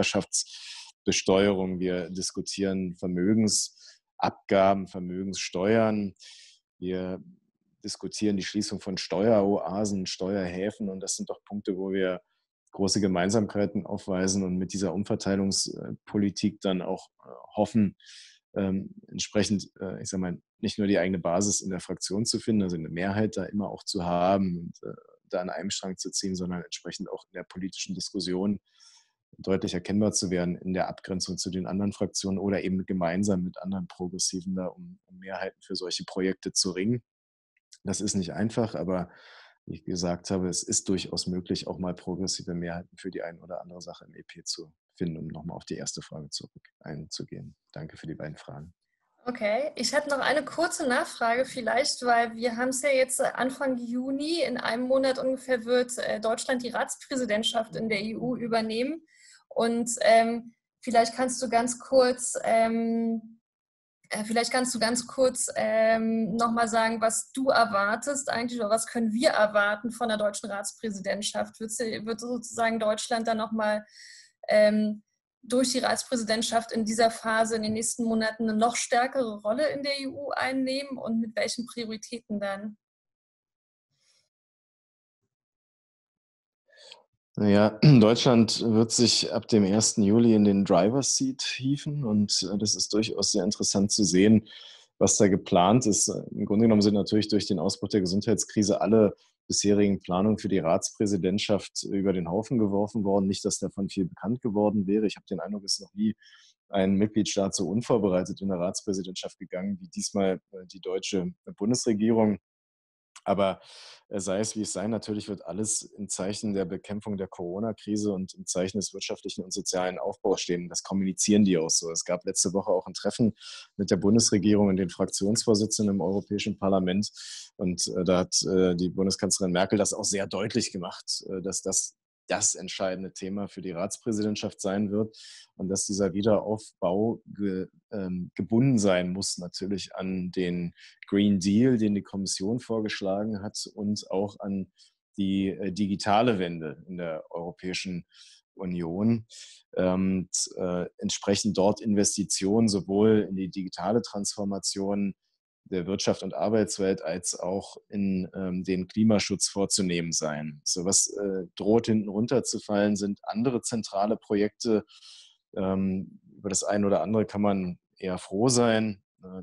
Körperschaftsbesteuerung. Wir diskutieren Vermögensabgaben, Vermögenssteuern. Wir diskutieren die Schließung von Steueroasen, Steuerhäfen und das sind doch Punkte, wo wir große Gemeinsamkeiten aufweisen und mit dieser Umverteilungspolitik dann auch hoffen, entsprechend, ich sage mal, nicht nur die eigene Basis in der Fraktion zu finden, also eine Mehrheit da immer auch zu haben und da an einem Strang zu ziehen, sondern entsprechend auch in der politischen Diskussion deutlich erkennbar zu werden in der Abgrenzung zu den anderen Fraktionen oder eben gemeinsam mit anderen Progressiven da um Mehrheiten für solche Projekte zu ringen. Das ist nicht einfach, aber wie ich gesagt habe, es ist durchaus möglich, auch mal progressive Mehrheiten für die eine oder andere Sache im EP zu finden, um nochmal auf die erste Frage zurück einzugehen. Danke für die beiden Fragen. Okay, ich hätte noch eine kurze Nachfrage vielleicht, weil wir haben es ja jetzt Anfang Juni, in einem Monat ungefähr wird Deutschland die Ratspräsidentschaft in der EU übernehmen und vielleicht kannst du ganz kurz nochmal sagen, was du erwartest eigentlich oder was können wir erwarten von der deutschen Ratspräsidentschaft? Wird sozusagen Deutschland dann nochmal durch die Ratspräsidentschaft in dieser Phase in den nächsten Monaten eine noch stärkere Rolle in der EU einnehmen und mit welchen Prioritäten dann? Ja, Deutschland wird sich ab dem 1. Juli in den Driver's Seat hieven und das ist durchaus sehr interessant zu sehen, was da geplant ist. Im Grunde genommen sind natürlich durch den Ausbruch der Gesundheitskrise alle bisherigen Planungen für die Ratspräsidentschaft über den Haufen geworfen worden. Nicht, dass davon viel bekannt geworden wäre. Ich habe den Eindruck, es ist noch nie ein Mitgliedstaat so unvorbereitet in der Ratspräsidentschaft gegangen wie diesmal die deutsche Bundesregierung. Aber sei es wie es sei, natürlich wird alles im Zeichen der Bekämpfung der Corona-Krise und im Zeichen des wirtschaftlichen und sozialen Aufbaus stehen. Das kommunizieren die auch so. Es gab letzte Woche auch ein Treffen mit der Bundesregierung und den Fraktionsvorsitzenden im Europäischen Parlament. Und da hat die Bundeskanzlerin Merkel das auch sehr deutlich gemacht, dass das entscheidende Thema für die Ratspräsidentschaft sein wird und dass dieser Wiederaufbau gebunden sein muss natürlich an den Green Deal, den die Kommission vorgeschlagen hat und auch an die digitale Wende in der Europäischen Union. Entsprechend dort Investitionen sowohl in die digitale Transformation der Wirtschaft und Arbeitswelt als auch in den Klimaschutz vorzunehmen sein. So was droht hinten runterzufallen, sind andere zentrale Projekte. Über das eine oder andere kann man eher froh sein.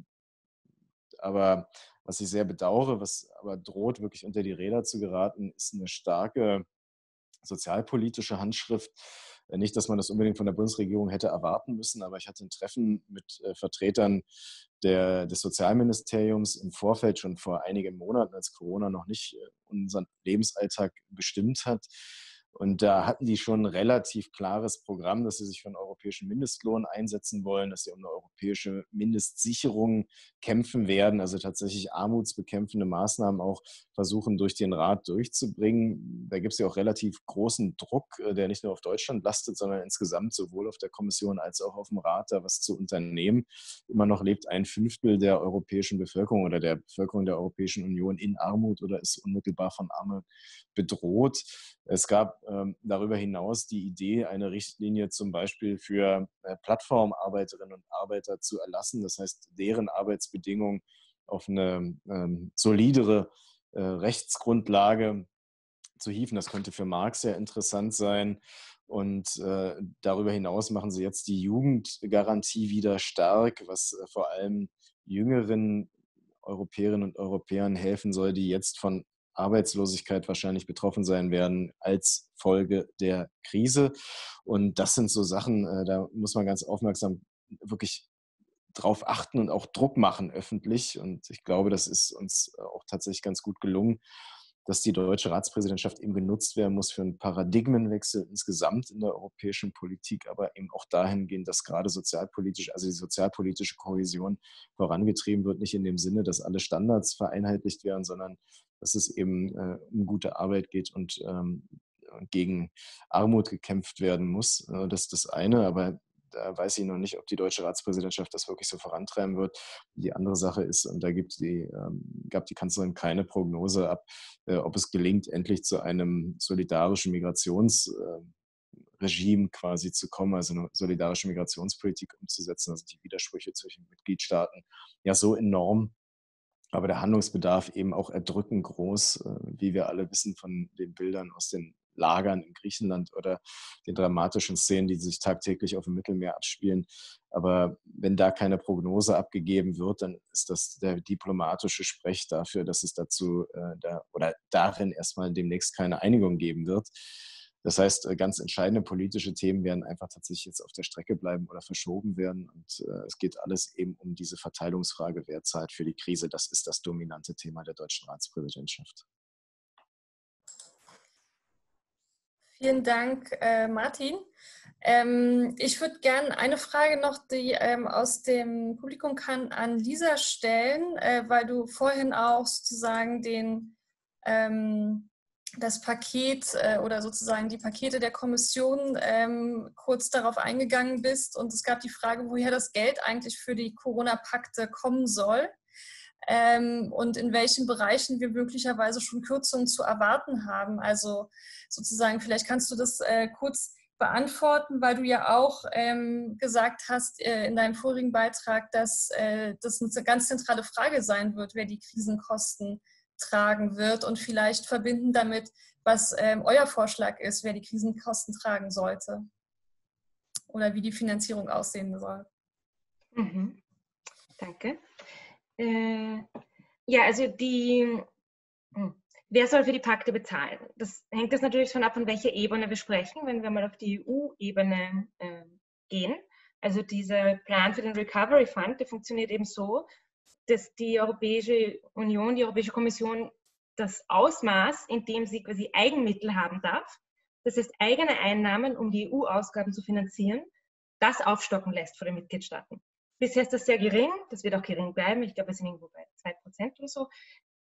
Aber was ich sehr bedauere, was aber droht, wirklich unter die Räder zu geraten, ist eine starke sozialpolitische Handschrift. Nicht, dass man das unbedingt von der Bundesregierung hätte erwarten müssen, aber ich hatte ein Treffen mit Vertretern des Sozialministeriums im Vorfeld schon vor einigen Monaten, als Corona noch nicht unseren Lebensalltag bestimmt hat. Und da hatten die schon ein relativ klares Programm, dass sie sich für einen europäischen Mindestlohn einsetzen wollen, dass sie um eine europäische Mindestsicherung kämpfen werden, also tatsächlich armutsbekämpfende Maßnahmen auch versuchen, durch den Rat durchzubringen. Da gibt es ja auch relativ großen Druck, der nicht nur auf Deutschland lastet, sondern insgesamt sowohl auf der Kommission als auch auf dem Rat, da was zu unternehmen. Immer noch lebt 1/5 der europäischen Bevölkerung oder der Bevölkerung der Europäischen Union in Armut oder ist unmittelbar von Armut bedroht. Es gab darüber hinaus die Idee, eine Richtlinie zum Beispiel für Plattformarbeiterinnen und Arbeiter zu erlassen. Das heißt, deren Arbeitsbedingungen auf eine solidere Rechtsgrundlage zu hieven. Das könnte für Marx sehr interessant sein. Und darüber hinaus machen sie jetzt die Jugendgarantie wieder stark, was vor allem jüngeren Europäerinnen und Europäern helfen soll, die jetzt von Arbeitslosigkeit wahrscheinlich betroffen sein werden als Folge der Krise. Und das sind so Sachen, da muss man ganz aufmerksam wirklich drauf achten und auch Druck machen öffentlich. Und ich glaube, das ist uns auch tatsächlich ganz gut gelungen, dass die deutsche Ratspräsidentschaft eben genutzt werden muss für einen Paradigmenwechsel insgesamt in der europäischen Politik, aber eben auch dahingehend, dass gerade sozialpolitisch, also die sozialpolitische Kohäsion vorangetrieben wird, nicht in dem Sinne, dass alle Standards vereinheitlicht werden, sondern dass es eben um gute Arbeit geht und gegen Armut gekämpft werden muss. Das ist das eine, aber da weiß ich noch nicht, ob die deutsche Ratspräsidentschaft das wirklich so vorantreiben wird. Die andere Sache ist, und da gab die Kanzlerin keine Prognose ab, ob es gelingt, endlich zu einem solidarischen Migrationsregime quasi zu kommen, also eine solidarische Migrationspolitik umzusetzen. Also die Widersprüche zwischen Mitgliedstaaten ja so enorm, aber der Handlungsbedarf eben auch erdrückend groß, wie wir alle wissen von den Bildern aus den Lagern in Griechenland oder den dramatischen Szenen, die sich tagtäglich auf dem Mittelmeer abspielen. Aber wenn da keine Prognose abgegeben wird, dann ist das der diplomatische Sprech dafür, dass es darin erstmal demnächst keine Einigung geben wird. Das heißt, ganz entscheidende politische Themen werden einfach tatsächlich jetzt auf der Strecke bleiben oder verschoben werden. Und es geht alles eben um diese Verteilungsfrage, wer zahlt für die Krise. Das ist das dominante Thema der deutschen Ratspräsidentschaft. Vielen Dank, Martin. Ich würde gerne eine Frage noch, die aus dem Publikum kann, an Lisa stellen, weil du vorhin auch sozusagen das Paket oder sozusagen die Pakete der Kommission kurz darauf eingegangen bist. Und es gab die Frage, woher das Geld eigentlich für die Corona-Pakte kommen soll. Und in welchen Bereichen wir möglicherweise schon Kürzungen zu erwarten haben. Also sozusagen, vielleicht kannst du das kurz beantworten, weil du ja auch gesagt hast in deinem vorigen Beitrag, dass das eine ganz zentrale Frage sein wird, wer die Krisenkosten tragen wird, und vielleicht verbinden damit, was euer Vorschlag ist, wer die Krisenkosten tragen sollte oder wie die Finanzierung aussehen soll. Mhm. Danke. Ja, also wer soll für die Pakte bezahlen? Das hängt jetzt natürlich von ab, von welcher Ebene wir sprechen. Wenn wir mal auf die EU-Ebene gehen, also dieser Plan für den Recovery Fund, der funktioniert eben so, dass die Europäische Union, die Europäische Kommission das Ausmaß, in dem sie quasi Eigenmittel haben darf, das heißt eigene Einnahmen, um die EU-Ausgaben zu finanzieren, das aufstocken lässt von den Mitgliedstaaten. Bisher ist das sehr gering, das wird auch gering bleiben, ich glaube, wir sind irgendwo bei 2% oder so,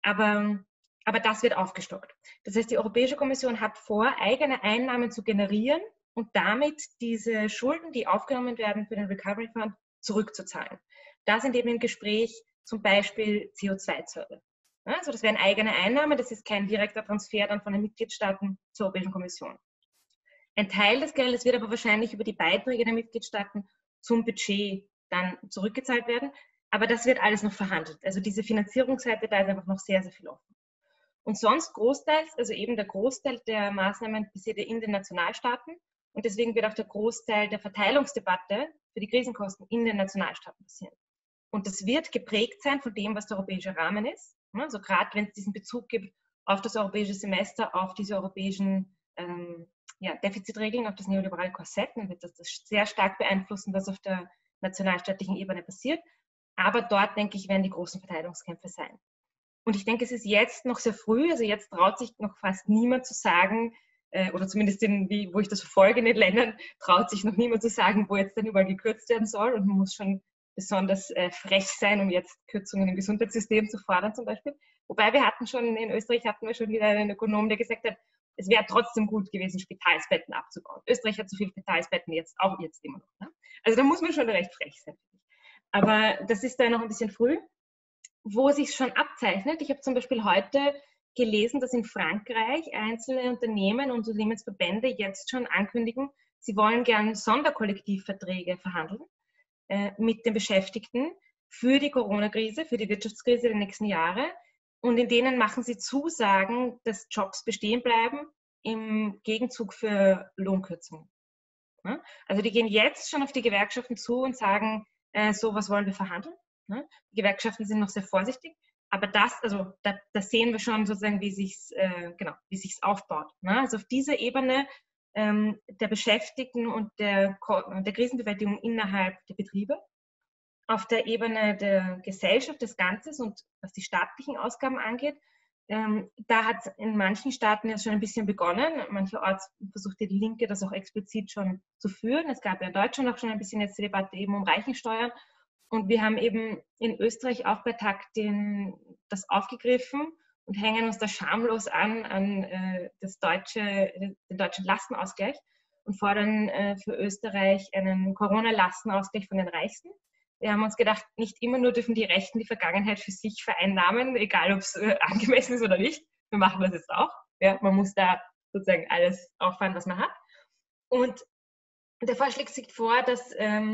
aber das wird aufgestockt. Das heißt, die Europäische Kommission hat vor, eigene Einnahmen zu generieren und damit diese Schulden, die aufgenommen werden für den Recovery Fund, zurückzuzahlen. Da sind eben im Gespräch zum Beispiel CO2-Zölle. Also das wären eigene Einnahmen, das ist kein direkter Transfer dann von den Mitgliedstaaten zur Europäischen Kommission. Ein Teil des Geldes wird aber wahrscheinlich über die Beiträge der Mitgliedstaaten zum Budget dann zurückgezahlt werden, aber das wird alles noch verhandelt. Also diese Finanzierungsseite, da ist einfach noch sehr, sehr viel offen. Und sonst großteils, also eben der Großteil der Maßnahmen passiert in den Nationalstaaten und deswegen wird auch der Großteil der Verteilungsdebatte für die Krisenkosten in den Nationalstaaten passieren. Und das wird geprägt sein von dem, was der europäische Rahmen ist. Also gerade wenn es diesen Bezug gibt auf das europäische Semester, auf diese europäischen Defizitregeln, auf das neoliberale Korsett, dann wird das sehr stark beeinflussen, was auf der nationalstaatlichen Ebene passiert. Aber dort, denke ich, werden die großen Verteilungskämpfe sein. Und ich denke, es ist jetzt noch sehr früh, also jetzt traut sich noch fast niemand zu sagen, oder zumindest wo ich das verfolge in den Ländern, traut sich noch niemand zu sagen, wo jetzt dann überall gekürzt werden soll. Und man muss schon besonders frech sein, um jetzt Kürzungen im Gesundheitssystem zu fordern zum Beispiel. Wobei in Österreich hatten wir schon wieder einen Ökonom, der gesagt hat, es wäre trotzdem gut gewesen, Spitalsbetten abzubauen. Österreich hat so viele Spitalsbetten auch jetzt immer noch. Ne? Also da muss man schon recht frech sein. Aber das ist da noch ein bisschen früh. Wo sich schon abzeichnet, ich habe zum Beispiel heute gelesen, dass in Frankreich einzelne Unternehmen und Unternehmensverbände jetzt schon ankündigen, sie wollen gern Sonderkollektivverträge verhandeln mit den Beschäftigten für die Corona-Krise, für die Wirtschaftskrise der nächsten Jahre. Und in denen machen sie Zusagen, dass Jobs bestehen bleiben im Gegenzug für Lohnkürzungen. Ja? Also die gehen jetzt schon auf die Gewerkschaften zu und sagen, so was wollen wir verhandeln. Ne? Die Gewerkschaften sind noch sehr vorsichtig, aber da sehen wir schon sozusagen, wie sich's aufbaut. Ne? Also auf dieser Ebene der Beschäftigten und der Krisenbewältigung innerhalb der Betriebe, auf der Ebene der Gesellschaft des Ganzes und was die staatlichen Ausgaben angeht, da hat es in manchen Staaten jetzt schon ein bisschen begonnen. Mancherorts versucht die Linke das auch explizit schon zu führen. Es gab ja in Deutschland auch schon ein bisschen jetzt die Debatte eben um Reichensteuern. Und wir haben eben in Österreich auch bei TAG das aufgegriffen und hängen uns da schamlos an den deutschen Lastenausgleich und fordern für Österreich einen Corona-Lastenausgleich von den Reichsten. Wir haben uns gedacht, nicht immer nur dürfen die Rechten die Vergangenheit für sich vereinnahmen, egal ob es angemessen ist oder nicht. Wir machen das jetzt auch. Ja, man muss da sozusagen alles auffahren, was man hat. Und der Vorschlag sieht vor, dass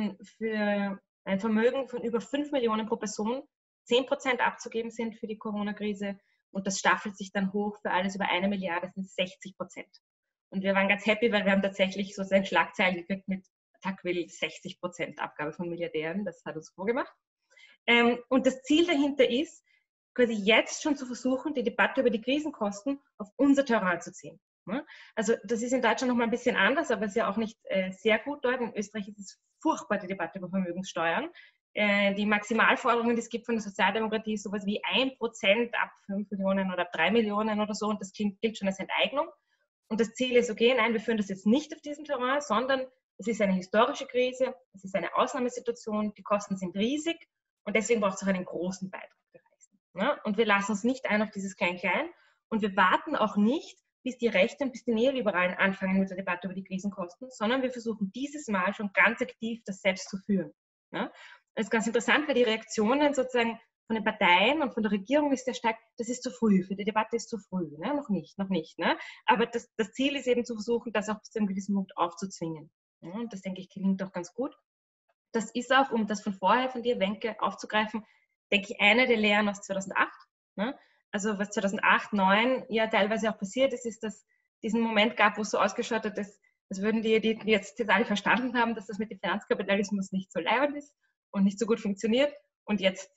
für ein Vermögen von über 5 Millionen pro Person 10% abzugeben sind für die Corona-Krise und das staffelt sich dann hoch für alles über 1 Milliarde, das sind 60%. Und wir waren ganz happy, weil wir haben tatsächlich sozusagen Schlagzeilen gekriegt mit TAG will 60% Abgabe von Milliardären, das hat uns vorgemacht. Und das Ziel dahinter ist, quasi jetzt schon zu versuchen, die Debatte über die Krisenkosten auf unser Terrain zu ziehen. Also das ist in Deutschland noch mal ein bisschen anders, aber es ist ja auch nicht sehr gut dort. In Österreich ist es furchtbar, die Debatte über Vermögenssteuern. Die Maximalforderungen, die es gibt von der Sozialdemokratie, ist sowas wie 1% ab 5 Millionen oder 3 Millionen oder so und das gilt schon als Enteignung. Und das Ziel ist, okay, nein, wir führen das jetzt nicht auf diesem Terrain, sondern es ist eine historische Krise, es ist eine Ausnahmesituation, die Kosten sind riesig und deswegen braucht es auch einen großen Beitrag der Reichsten. Ja? Und wir lassen uns nicht ein auf dieses Klein-Klein und wir warten auch nicht, bis die Rechten und bis die Neoliberalen anfangen mit der Debatte über die Krisenkosten, sondern wir versuchen dieses Mal schon ganz aktiv das selbst zu führen. Ja? Das ist ganz interessant, weil die Reaktionen sozusagen von den Parteien und von der Regierung ist sehr stark, das ist zu früh, für die Debatte ist zu früh, ne? Noch nicht. Ne? Aber das Ziel ist eben zu versuchen, das auch bis zu einem gewissen Punkt aufzuzwingen. Ja? Und das, denke ich, gelingt auch ganz gut. Das ist auch, um das von vorher von dir, Wenke, aufzugreifen, denke ich, eine der Lehren aus 2008. Ne? Also was 2008, 2009 ja teilweise auch passiert ist, ist, dass diesen Moment gab, wo es so ausgeschaut hat, dass würden die jetzt alle verstanden haben, dass das mit dem Finanzkapitalismus nicht so leibend ist und nicht so gut funktioniert. Und jetzt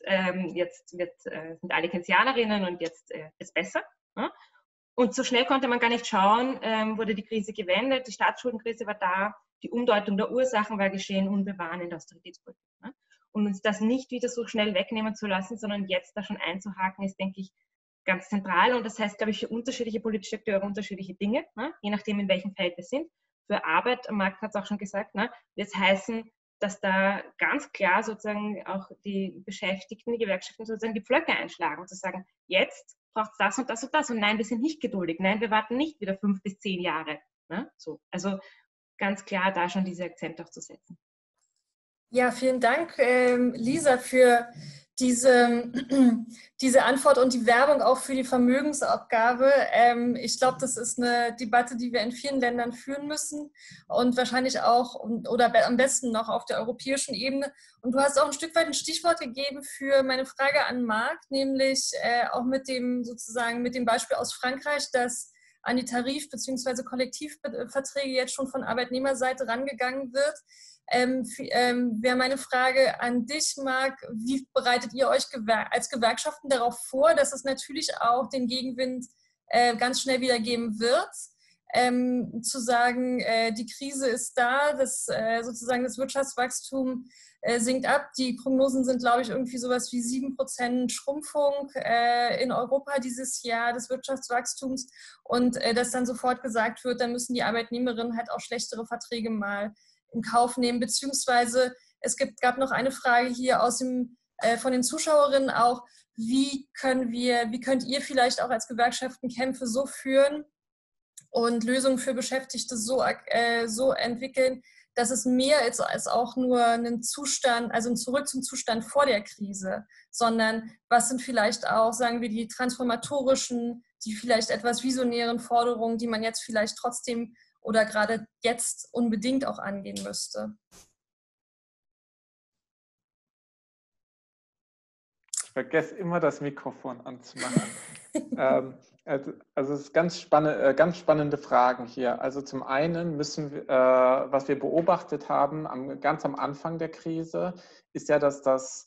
sind alle Keynesianerinnen und jetzt ist besser. Ne? Und so schnell konnte man gar nicht schauen, wurde die Krise gewendet, die Staatsschuldenkrise war da, die Umdeutung der Ursachen war geschehen und wir waren in der Austeritätspolitik. Ne? Und uns das nicht wieder so schnell wegnehmen zu lassen, sondern jetzt da schon einzuhaken, ist, denke ich, ganz zentral. Und das heißt, glaube ich, für unterschiedliche politische Akteure unterschiedliche Dinge, ne? Je nachdem, in welchem Feld wir sind. Für Arbeit, Marc hat es auch schon gesagt, ne? Wird es heißen, dass da ganz klar sozusagen auch die Beschäftigten, die Gewerkschaften sozusagen die Pflöcke einschlagen und zu sagen, jetzt braucht es das und das und das. Und nein, wir sind nicht geduldig. Nein, wir warten nicht wieder 5 bis 10 Jahre. Ne? So. Also ganz klar da schon diese Akzente auch zu setzen. Ja, vielen Dank, Lisa, für diese Antwort und die Werbung auch für die Vermögensabgabe. Ich glaube, das ist eine Debatte, die wir in vielen Ländern führen müssen und wahrscheinlich auch oder am besten noch auf der europäischen Ebene. Und du hast auch ein Stück weit ein Stichwort gegeben für meine Frage an Marc, nämlich auch mit dem Beispiel aus Frankreich, dass an die Tarif- bzw. Kollektivverträge jetzt schon von Arbeitnehmerseite rangegangen wird. Wäre meine Frage an dich, Marc, wie bereitet ihr euch als Gewerkschaften darauf vor, dass es natürlich auch den Gegenwind ganz schnell wieder geben wird? Zu sagen, die Krise ist da, sozusagen das Wirtschaftswachstum sinkt ab. Die Prognosen sind, glaube ich, irgendwie sowas wie 7% Schrumpfung in Europa dieses Jahr des Wirtschaftswachstums und dass dann sofort gesagt wird, dann müssen die Arbeitnehmerinnen halt auch schlechtere Verträge mal in Kauf nehmen, beziehungsweise gab noch eine Frage hier von den Zuschauerinnen auch, wie könnt ihr vielleicht auch als Gewerkschaften Kämpfe so führen und Lösungen für Beschäftigte so entwickeln, dass es mehr ist als auch nur ein Zustand, also ein Zurück zum Zustand vor der Krise, sondern was sind vielleicht auch, sagen wir, die transformatorischen, die vielleicht etwas visionären Forderungen, die man jetzt vielleicht trotzdem oder gerade jetzt unbedingt auch angehen müsste? Ich vergesse immer, das Mikrofon anzumachen. Also es ist ganz spannende Fragen hier. Also zum einen müssen wir, was wir beobachtet haben, ganz am Anfang der Krise, ist ja, dass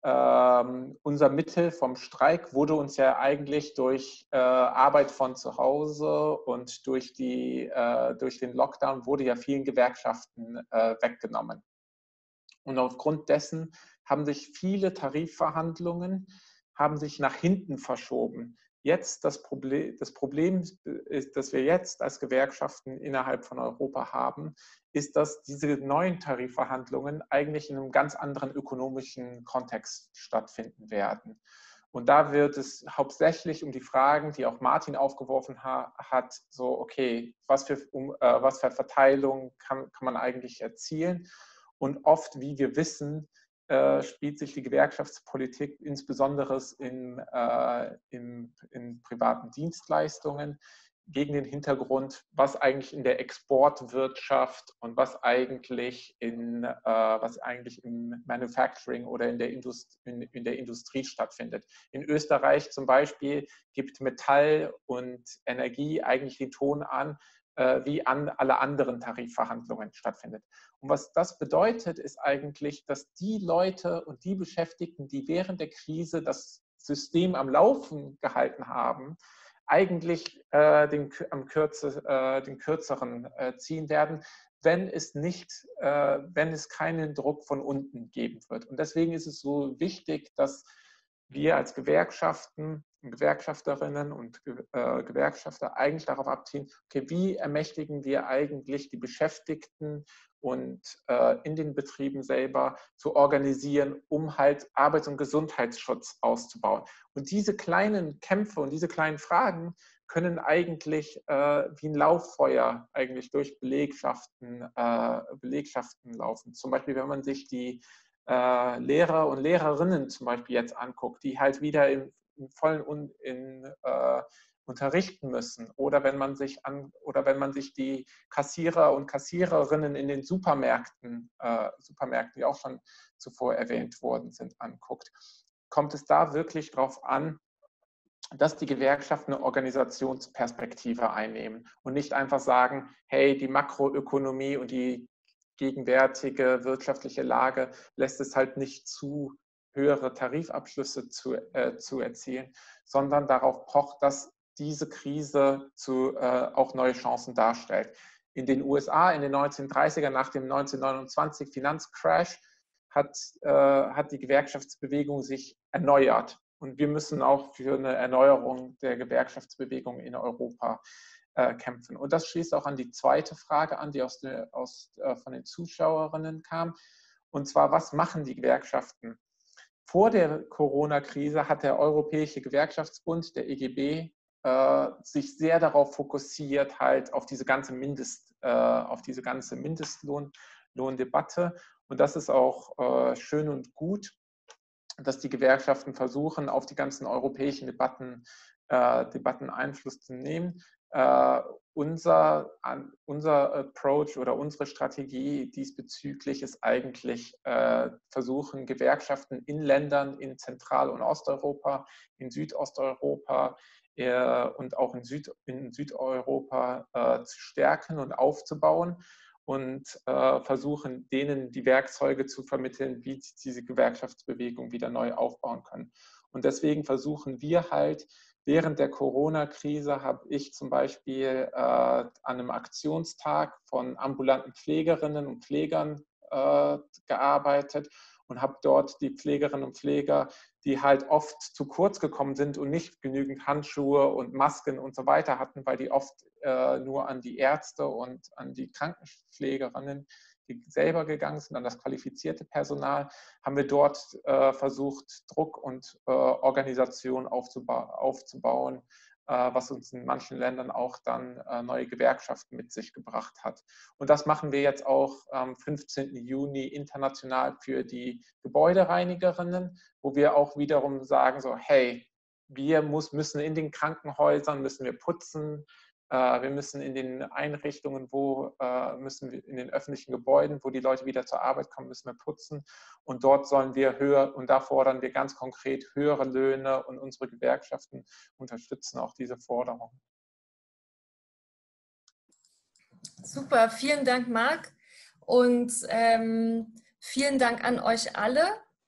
unser Mittel vom Streik wurde uns ja eigentlich durch Arbeit von zu Hause und durch den Lockdown wurde ja vielen Gewerkschaften weggenommen. Und aufgrund dessen haben sich viele Tarifverhandlungen nach hinten verschoben. Jetzt das Problem ist, dass wir jetzt als Gewerkschaften innerhalb von Europa haben, ist, dass diese neuen Tarifverhandlungen eigentlich in einem ganz anderen ökonomischen Kontext stattfinden werden. Und da wird es hauptsächlich um die Fragen, die auch Martin aufgeworfen hat, so okay, was für Verteilung kann man eigentlich erzielen? Und oft, wie wir wissen, spielt sich die Gewerkschaftspolitik insbesondere in privaten Dienstleistungen gegen den Hintergrund, was eigentlich in der Exportwirtschaft und was eigentlich im Manufacturing oder in der Industrie stattfindet. In Österreich zum Beispiel gibt Metall und Energie eigentlich den Ton an, wie an alle anderen Tarifverhandlungen stattfindet. Und was das bedeutet, ist eigentlich, dass die Leute und die Beschäftigten, die während der Krise das System am Laufen gehalten haben, eigentlich den kürzeren ziehen werden, wenn es keinen Druck von unten geben wird. Und deswegen ist es so wichtig, dass wir als Gewerkschaften, Gewerkschafterinnen und Gewerkschafter eigentlich darauf abzielen, okay, wie ermächtigen wir eigentlich die Beschäftigten und in den Betrieben selber zu organisieren, um halt Arbeits- und Gesundheitsschutz auszubauen. Und diese kleinen Kämpfe und diese kleinen Fragen können eigentlich wie ein Lauffeuer eigentlich durch Belegschaften laufen. Zum Beispiel, wenn man sich die Lehrer und Lehrerinnen zum Beispiel jetzt anguckt, die halt wieder im vollen unterrichten müssen, oder wenn man sich die Kassierer und Kassiererinnen in den Supermärkten, die auch schon zuvor erwähnt worden sind, anguckt, kommt es da wirklich darauf an, dass die Gewerkschaften eine Organisationsperspektive einnehmen und nicht einfach sagen, hey, die Makroökonomie und die gegenwärtige wirtschaftliche Lage lässt es halt nicht zu, höhere Tarifabschlüsse zu erzielen, sondern darauf pocht, dass diese Krise auch neue Chancen darstellt. In den USA in den 1930er, nach dem 1929 Finanzcrash, hat die Gewerkschaftsbewegung sich erneuert. Und wir müssen auch für eine Erneuerung der Gewerkschaftsbewegung in Europa kämpfen. Und das schließt auch an die zweite Frage an, die von den Zuschauerinnen kam. Und zwar, was machen die Gewerkschaften? Vor der Corona-Krise hat der Europäische Gewerkschaftsbund, der EGB, sich sehr darauf fokussiert, halt auf diese ganze Mindestlohndebatte. Und das ist auch schön und gut, dass die Gewerkschaften versuchen, auf die ganzen europäischen Debatten Einfluss zu nehmen. Unser Approach oder unsere Strategie diesbezüglich ist eigentlich versuchen, Gewerkschaften in Ländern in Zentral- und Osteuropa, in Südosteuropa und auch in Südeuropa zu stärken und aufzubauen und versuchen, denen die Werkzeuge zu vermitteln, wie sie diese Gewerkschaftsbewegung wieder neu aufbauen können. Und deswegen versuchen wir halt, während der Corona-Krise habe ich zum Beispiel an einem Aktionstag von ambulanten Pflegerinnen und Pflegern gearbeitet und habe dort die Pflegerinnen und Pfleger, die halt oft zu kurz gekommen sind und nicht genügend Handschuhe und Masken und so weiter hatten, weil die oft nur an die Ärzte und an die Krankenpflegerinnen selber gegangen sind, an das qualifizierte Personal, haben wir dort versucht, Druck und Organisation aufzubauen, was uns in manchen Ländern auch dann neue Gewerkschaften mit sich gebracht hat. Und das machen wir jetzt auch am 15. Juni international für die Gebäudereinigerinnen, wo wir auch wiederum sagen, so, hey, wir müssen in den Krankenhäusern, müssen wir putzen, wir müssen in den Einrichtungen, müssen wir in den öffentlichen Gebäuden, wo die Leute wieder zur Arbeit kommen, müssen wir putzen. Und dort sollen wir und da fordern wir ganz konkret höhere Löhne, und unsere Gewerkschaften unterstützen auch diese Forderung. Super, vielen Dank, Marc. Und vielen Dank an euch alle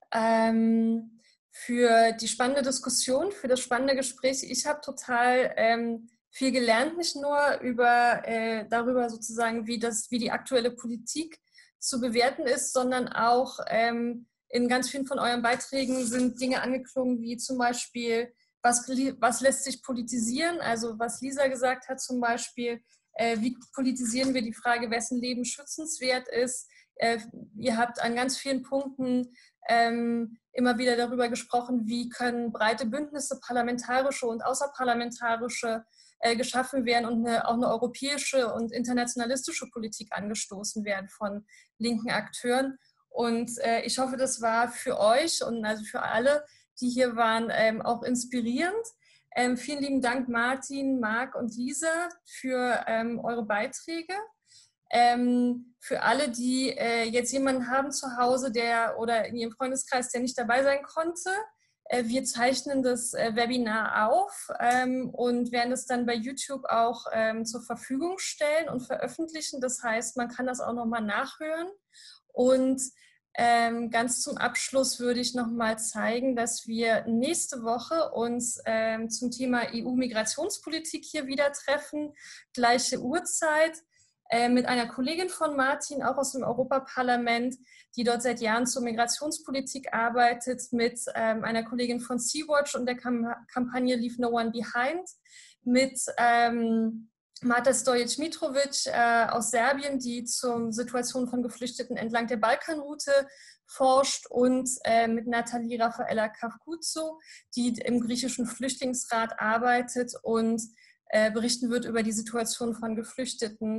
für die spannende Diskussion, für das spannende Gespräch. Ich habe total viel gelernt, nicht nur darüber sozusagen, wie die aktuelle Politik zu bewerten ist, sondern auch in ganz vielen von euren Beiträgen sind Dinge angeklungen, wie zum Beispiel, was lässt sich politisieren, also was Lisa gesagt hat zum Beispiel, wie politisieren wir die Frage, wessen Leben schützenswert ist. Ihr habt an ganz vielen Punkten immer wieder darüber gesprochen, wie können breite Bündnisse, parlamentarische und außerparlamentarische, geschaffen werden und auch eine europäische und internationalistische Politik angestoßen werden von linken Akteuren. Und ich hoffe, das war für euch und also für alle, die hier waren, auch inspirierend. Vielen lieben Dank, Martin, Marc und Lisa, für eure Beiträge. Für alle, die jetzt jemanden haben zu Hause oder in ihrem Freundeskreis, der nicht dabei sein konnte, wir zeichnen das Webinar auf und werden es dann bei YouTube auch zur Verfügung stellen und veröffentlichen. Das heißt, man kann das auch nochmal nachhören. Und ganz zum Abschluss würde ich nochmal zeigen, dass wir nächste Woche uns zum Thema EU-Migrationspolitik hier wieder treffen, gleiche Uhrzeit, mit einer Kollegin von Martin, auch aus dem Europaparlament, die dort seit Jahren zur Migrationspolitik arbeitet, mit einer Kollegin von Sea-Watch und der Kampagne Leave No One Behind, mit Marta Stojic-Mitrovic aus Serbien, die zur Situation von Geflüchteten entlang der Balkanroute forscht, und mit Nathalie Raffaella Kafkouzou, die im griechischen Flüchtlingsrat arbeitet und berichten wird über die Situation von Geflüchteten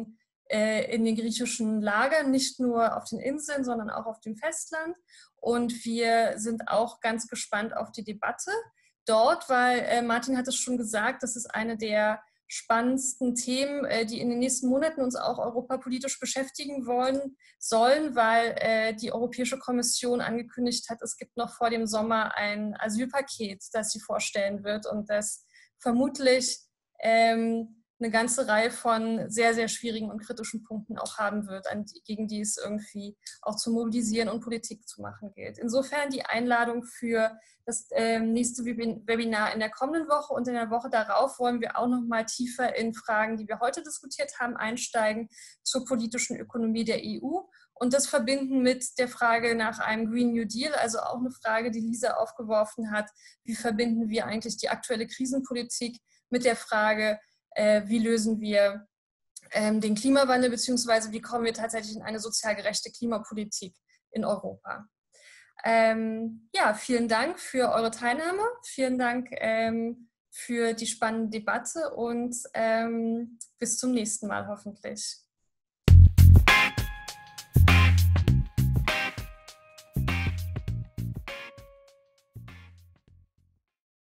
in den griechischen Lagern, nicht nur auf den Inseln, sondern auch auf dem Festland. Und wir sind auch ganz gespannt auf die Debatte dort, weil Martin hat es schon gesagt, das ist eine der spannendsten Themen, die in den nächsten Monaten uns auch europapolitisch beschäftigen sollen, weil die Europäische Kommission angekündigt hat, es gibt noch vor dem Sommer ein Asylpaket, das sie vorstellen wird und das vermutlich eine ganze Reihe von sehr, sehr schwierigen und kritischen Punkten auch haben wird, gegen die es irgendwie auch zu mobilisieren und Politik zu machen gilt. Insofern die Einladung für das nächste Webinar in der kommenden Woche und in der Woche darauf wollen wir auch noch mal tiefer in Fragen, die wir heute diskutiert haben, einsteigen zur politischen Ökonomie der EU und das verbinden mit der Frage nach einem Green New Deal, also auch eine Frage, die Lisa aufgeworfen hat, wie verbinden wir eigentlich die aktuelle Krisenpolitik mit der Frage, wie lösen wir den Klimawandel, beziehungsweise wie kommen wir tatsächlich in eine sozial gerechte Klimapolitik in Europa. Ja, vielen Dank für eure Teilnahme, vielen Dank für die spannende Debatte und bis zum nächsten Mal hoffentlich.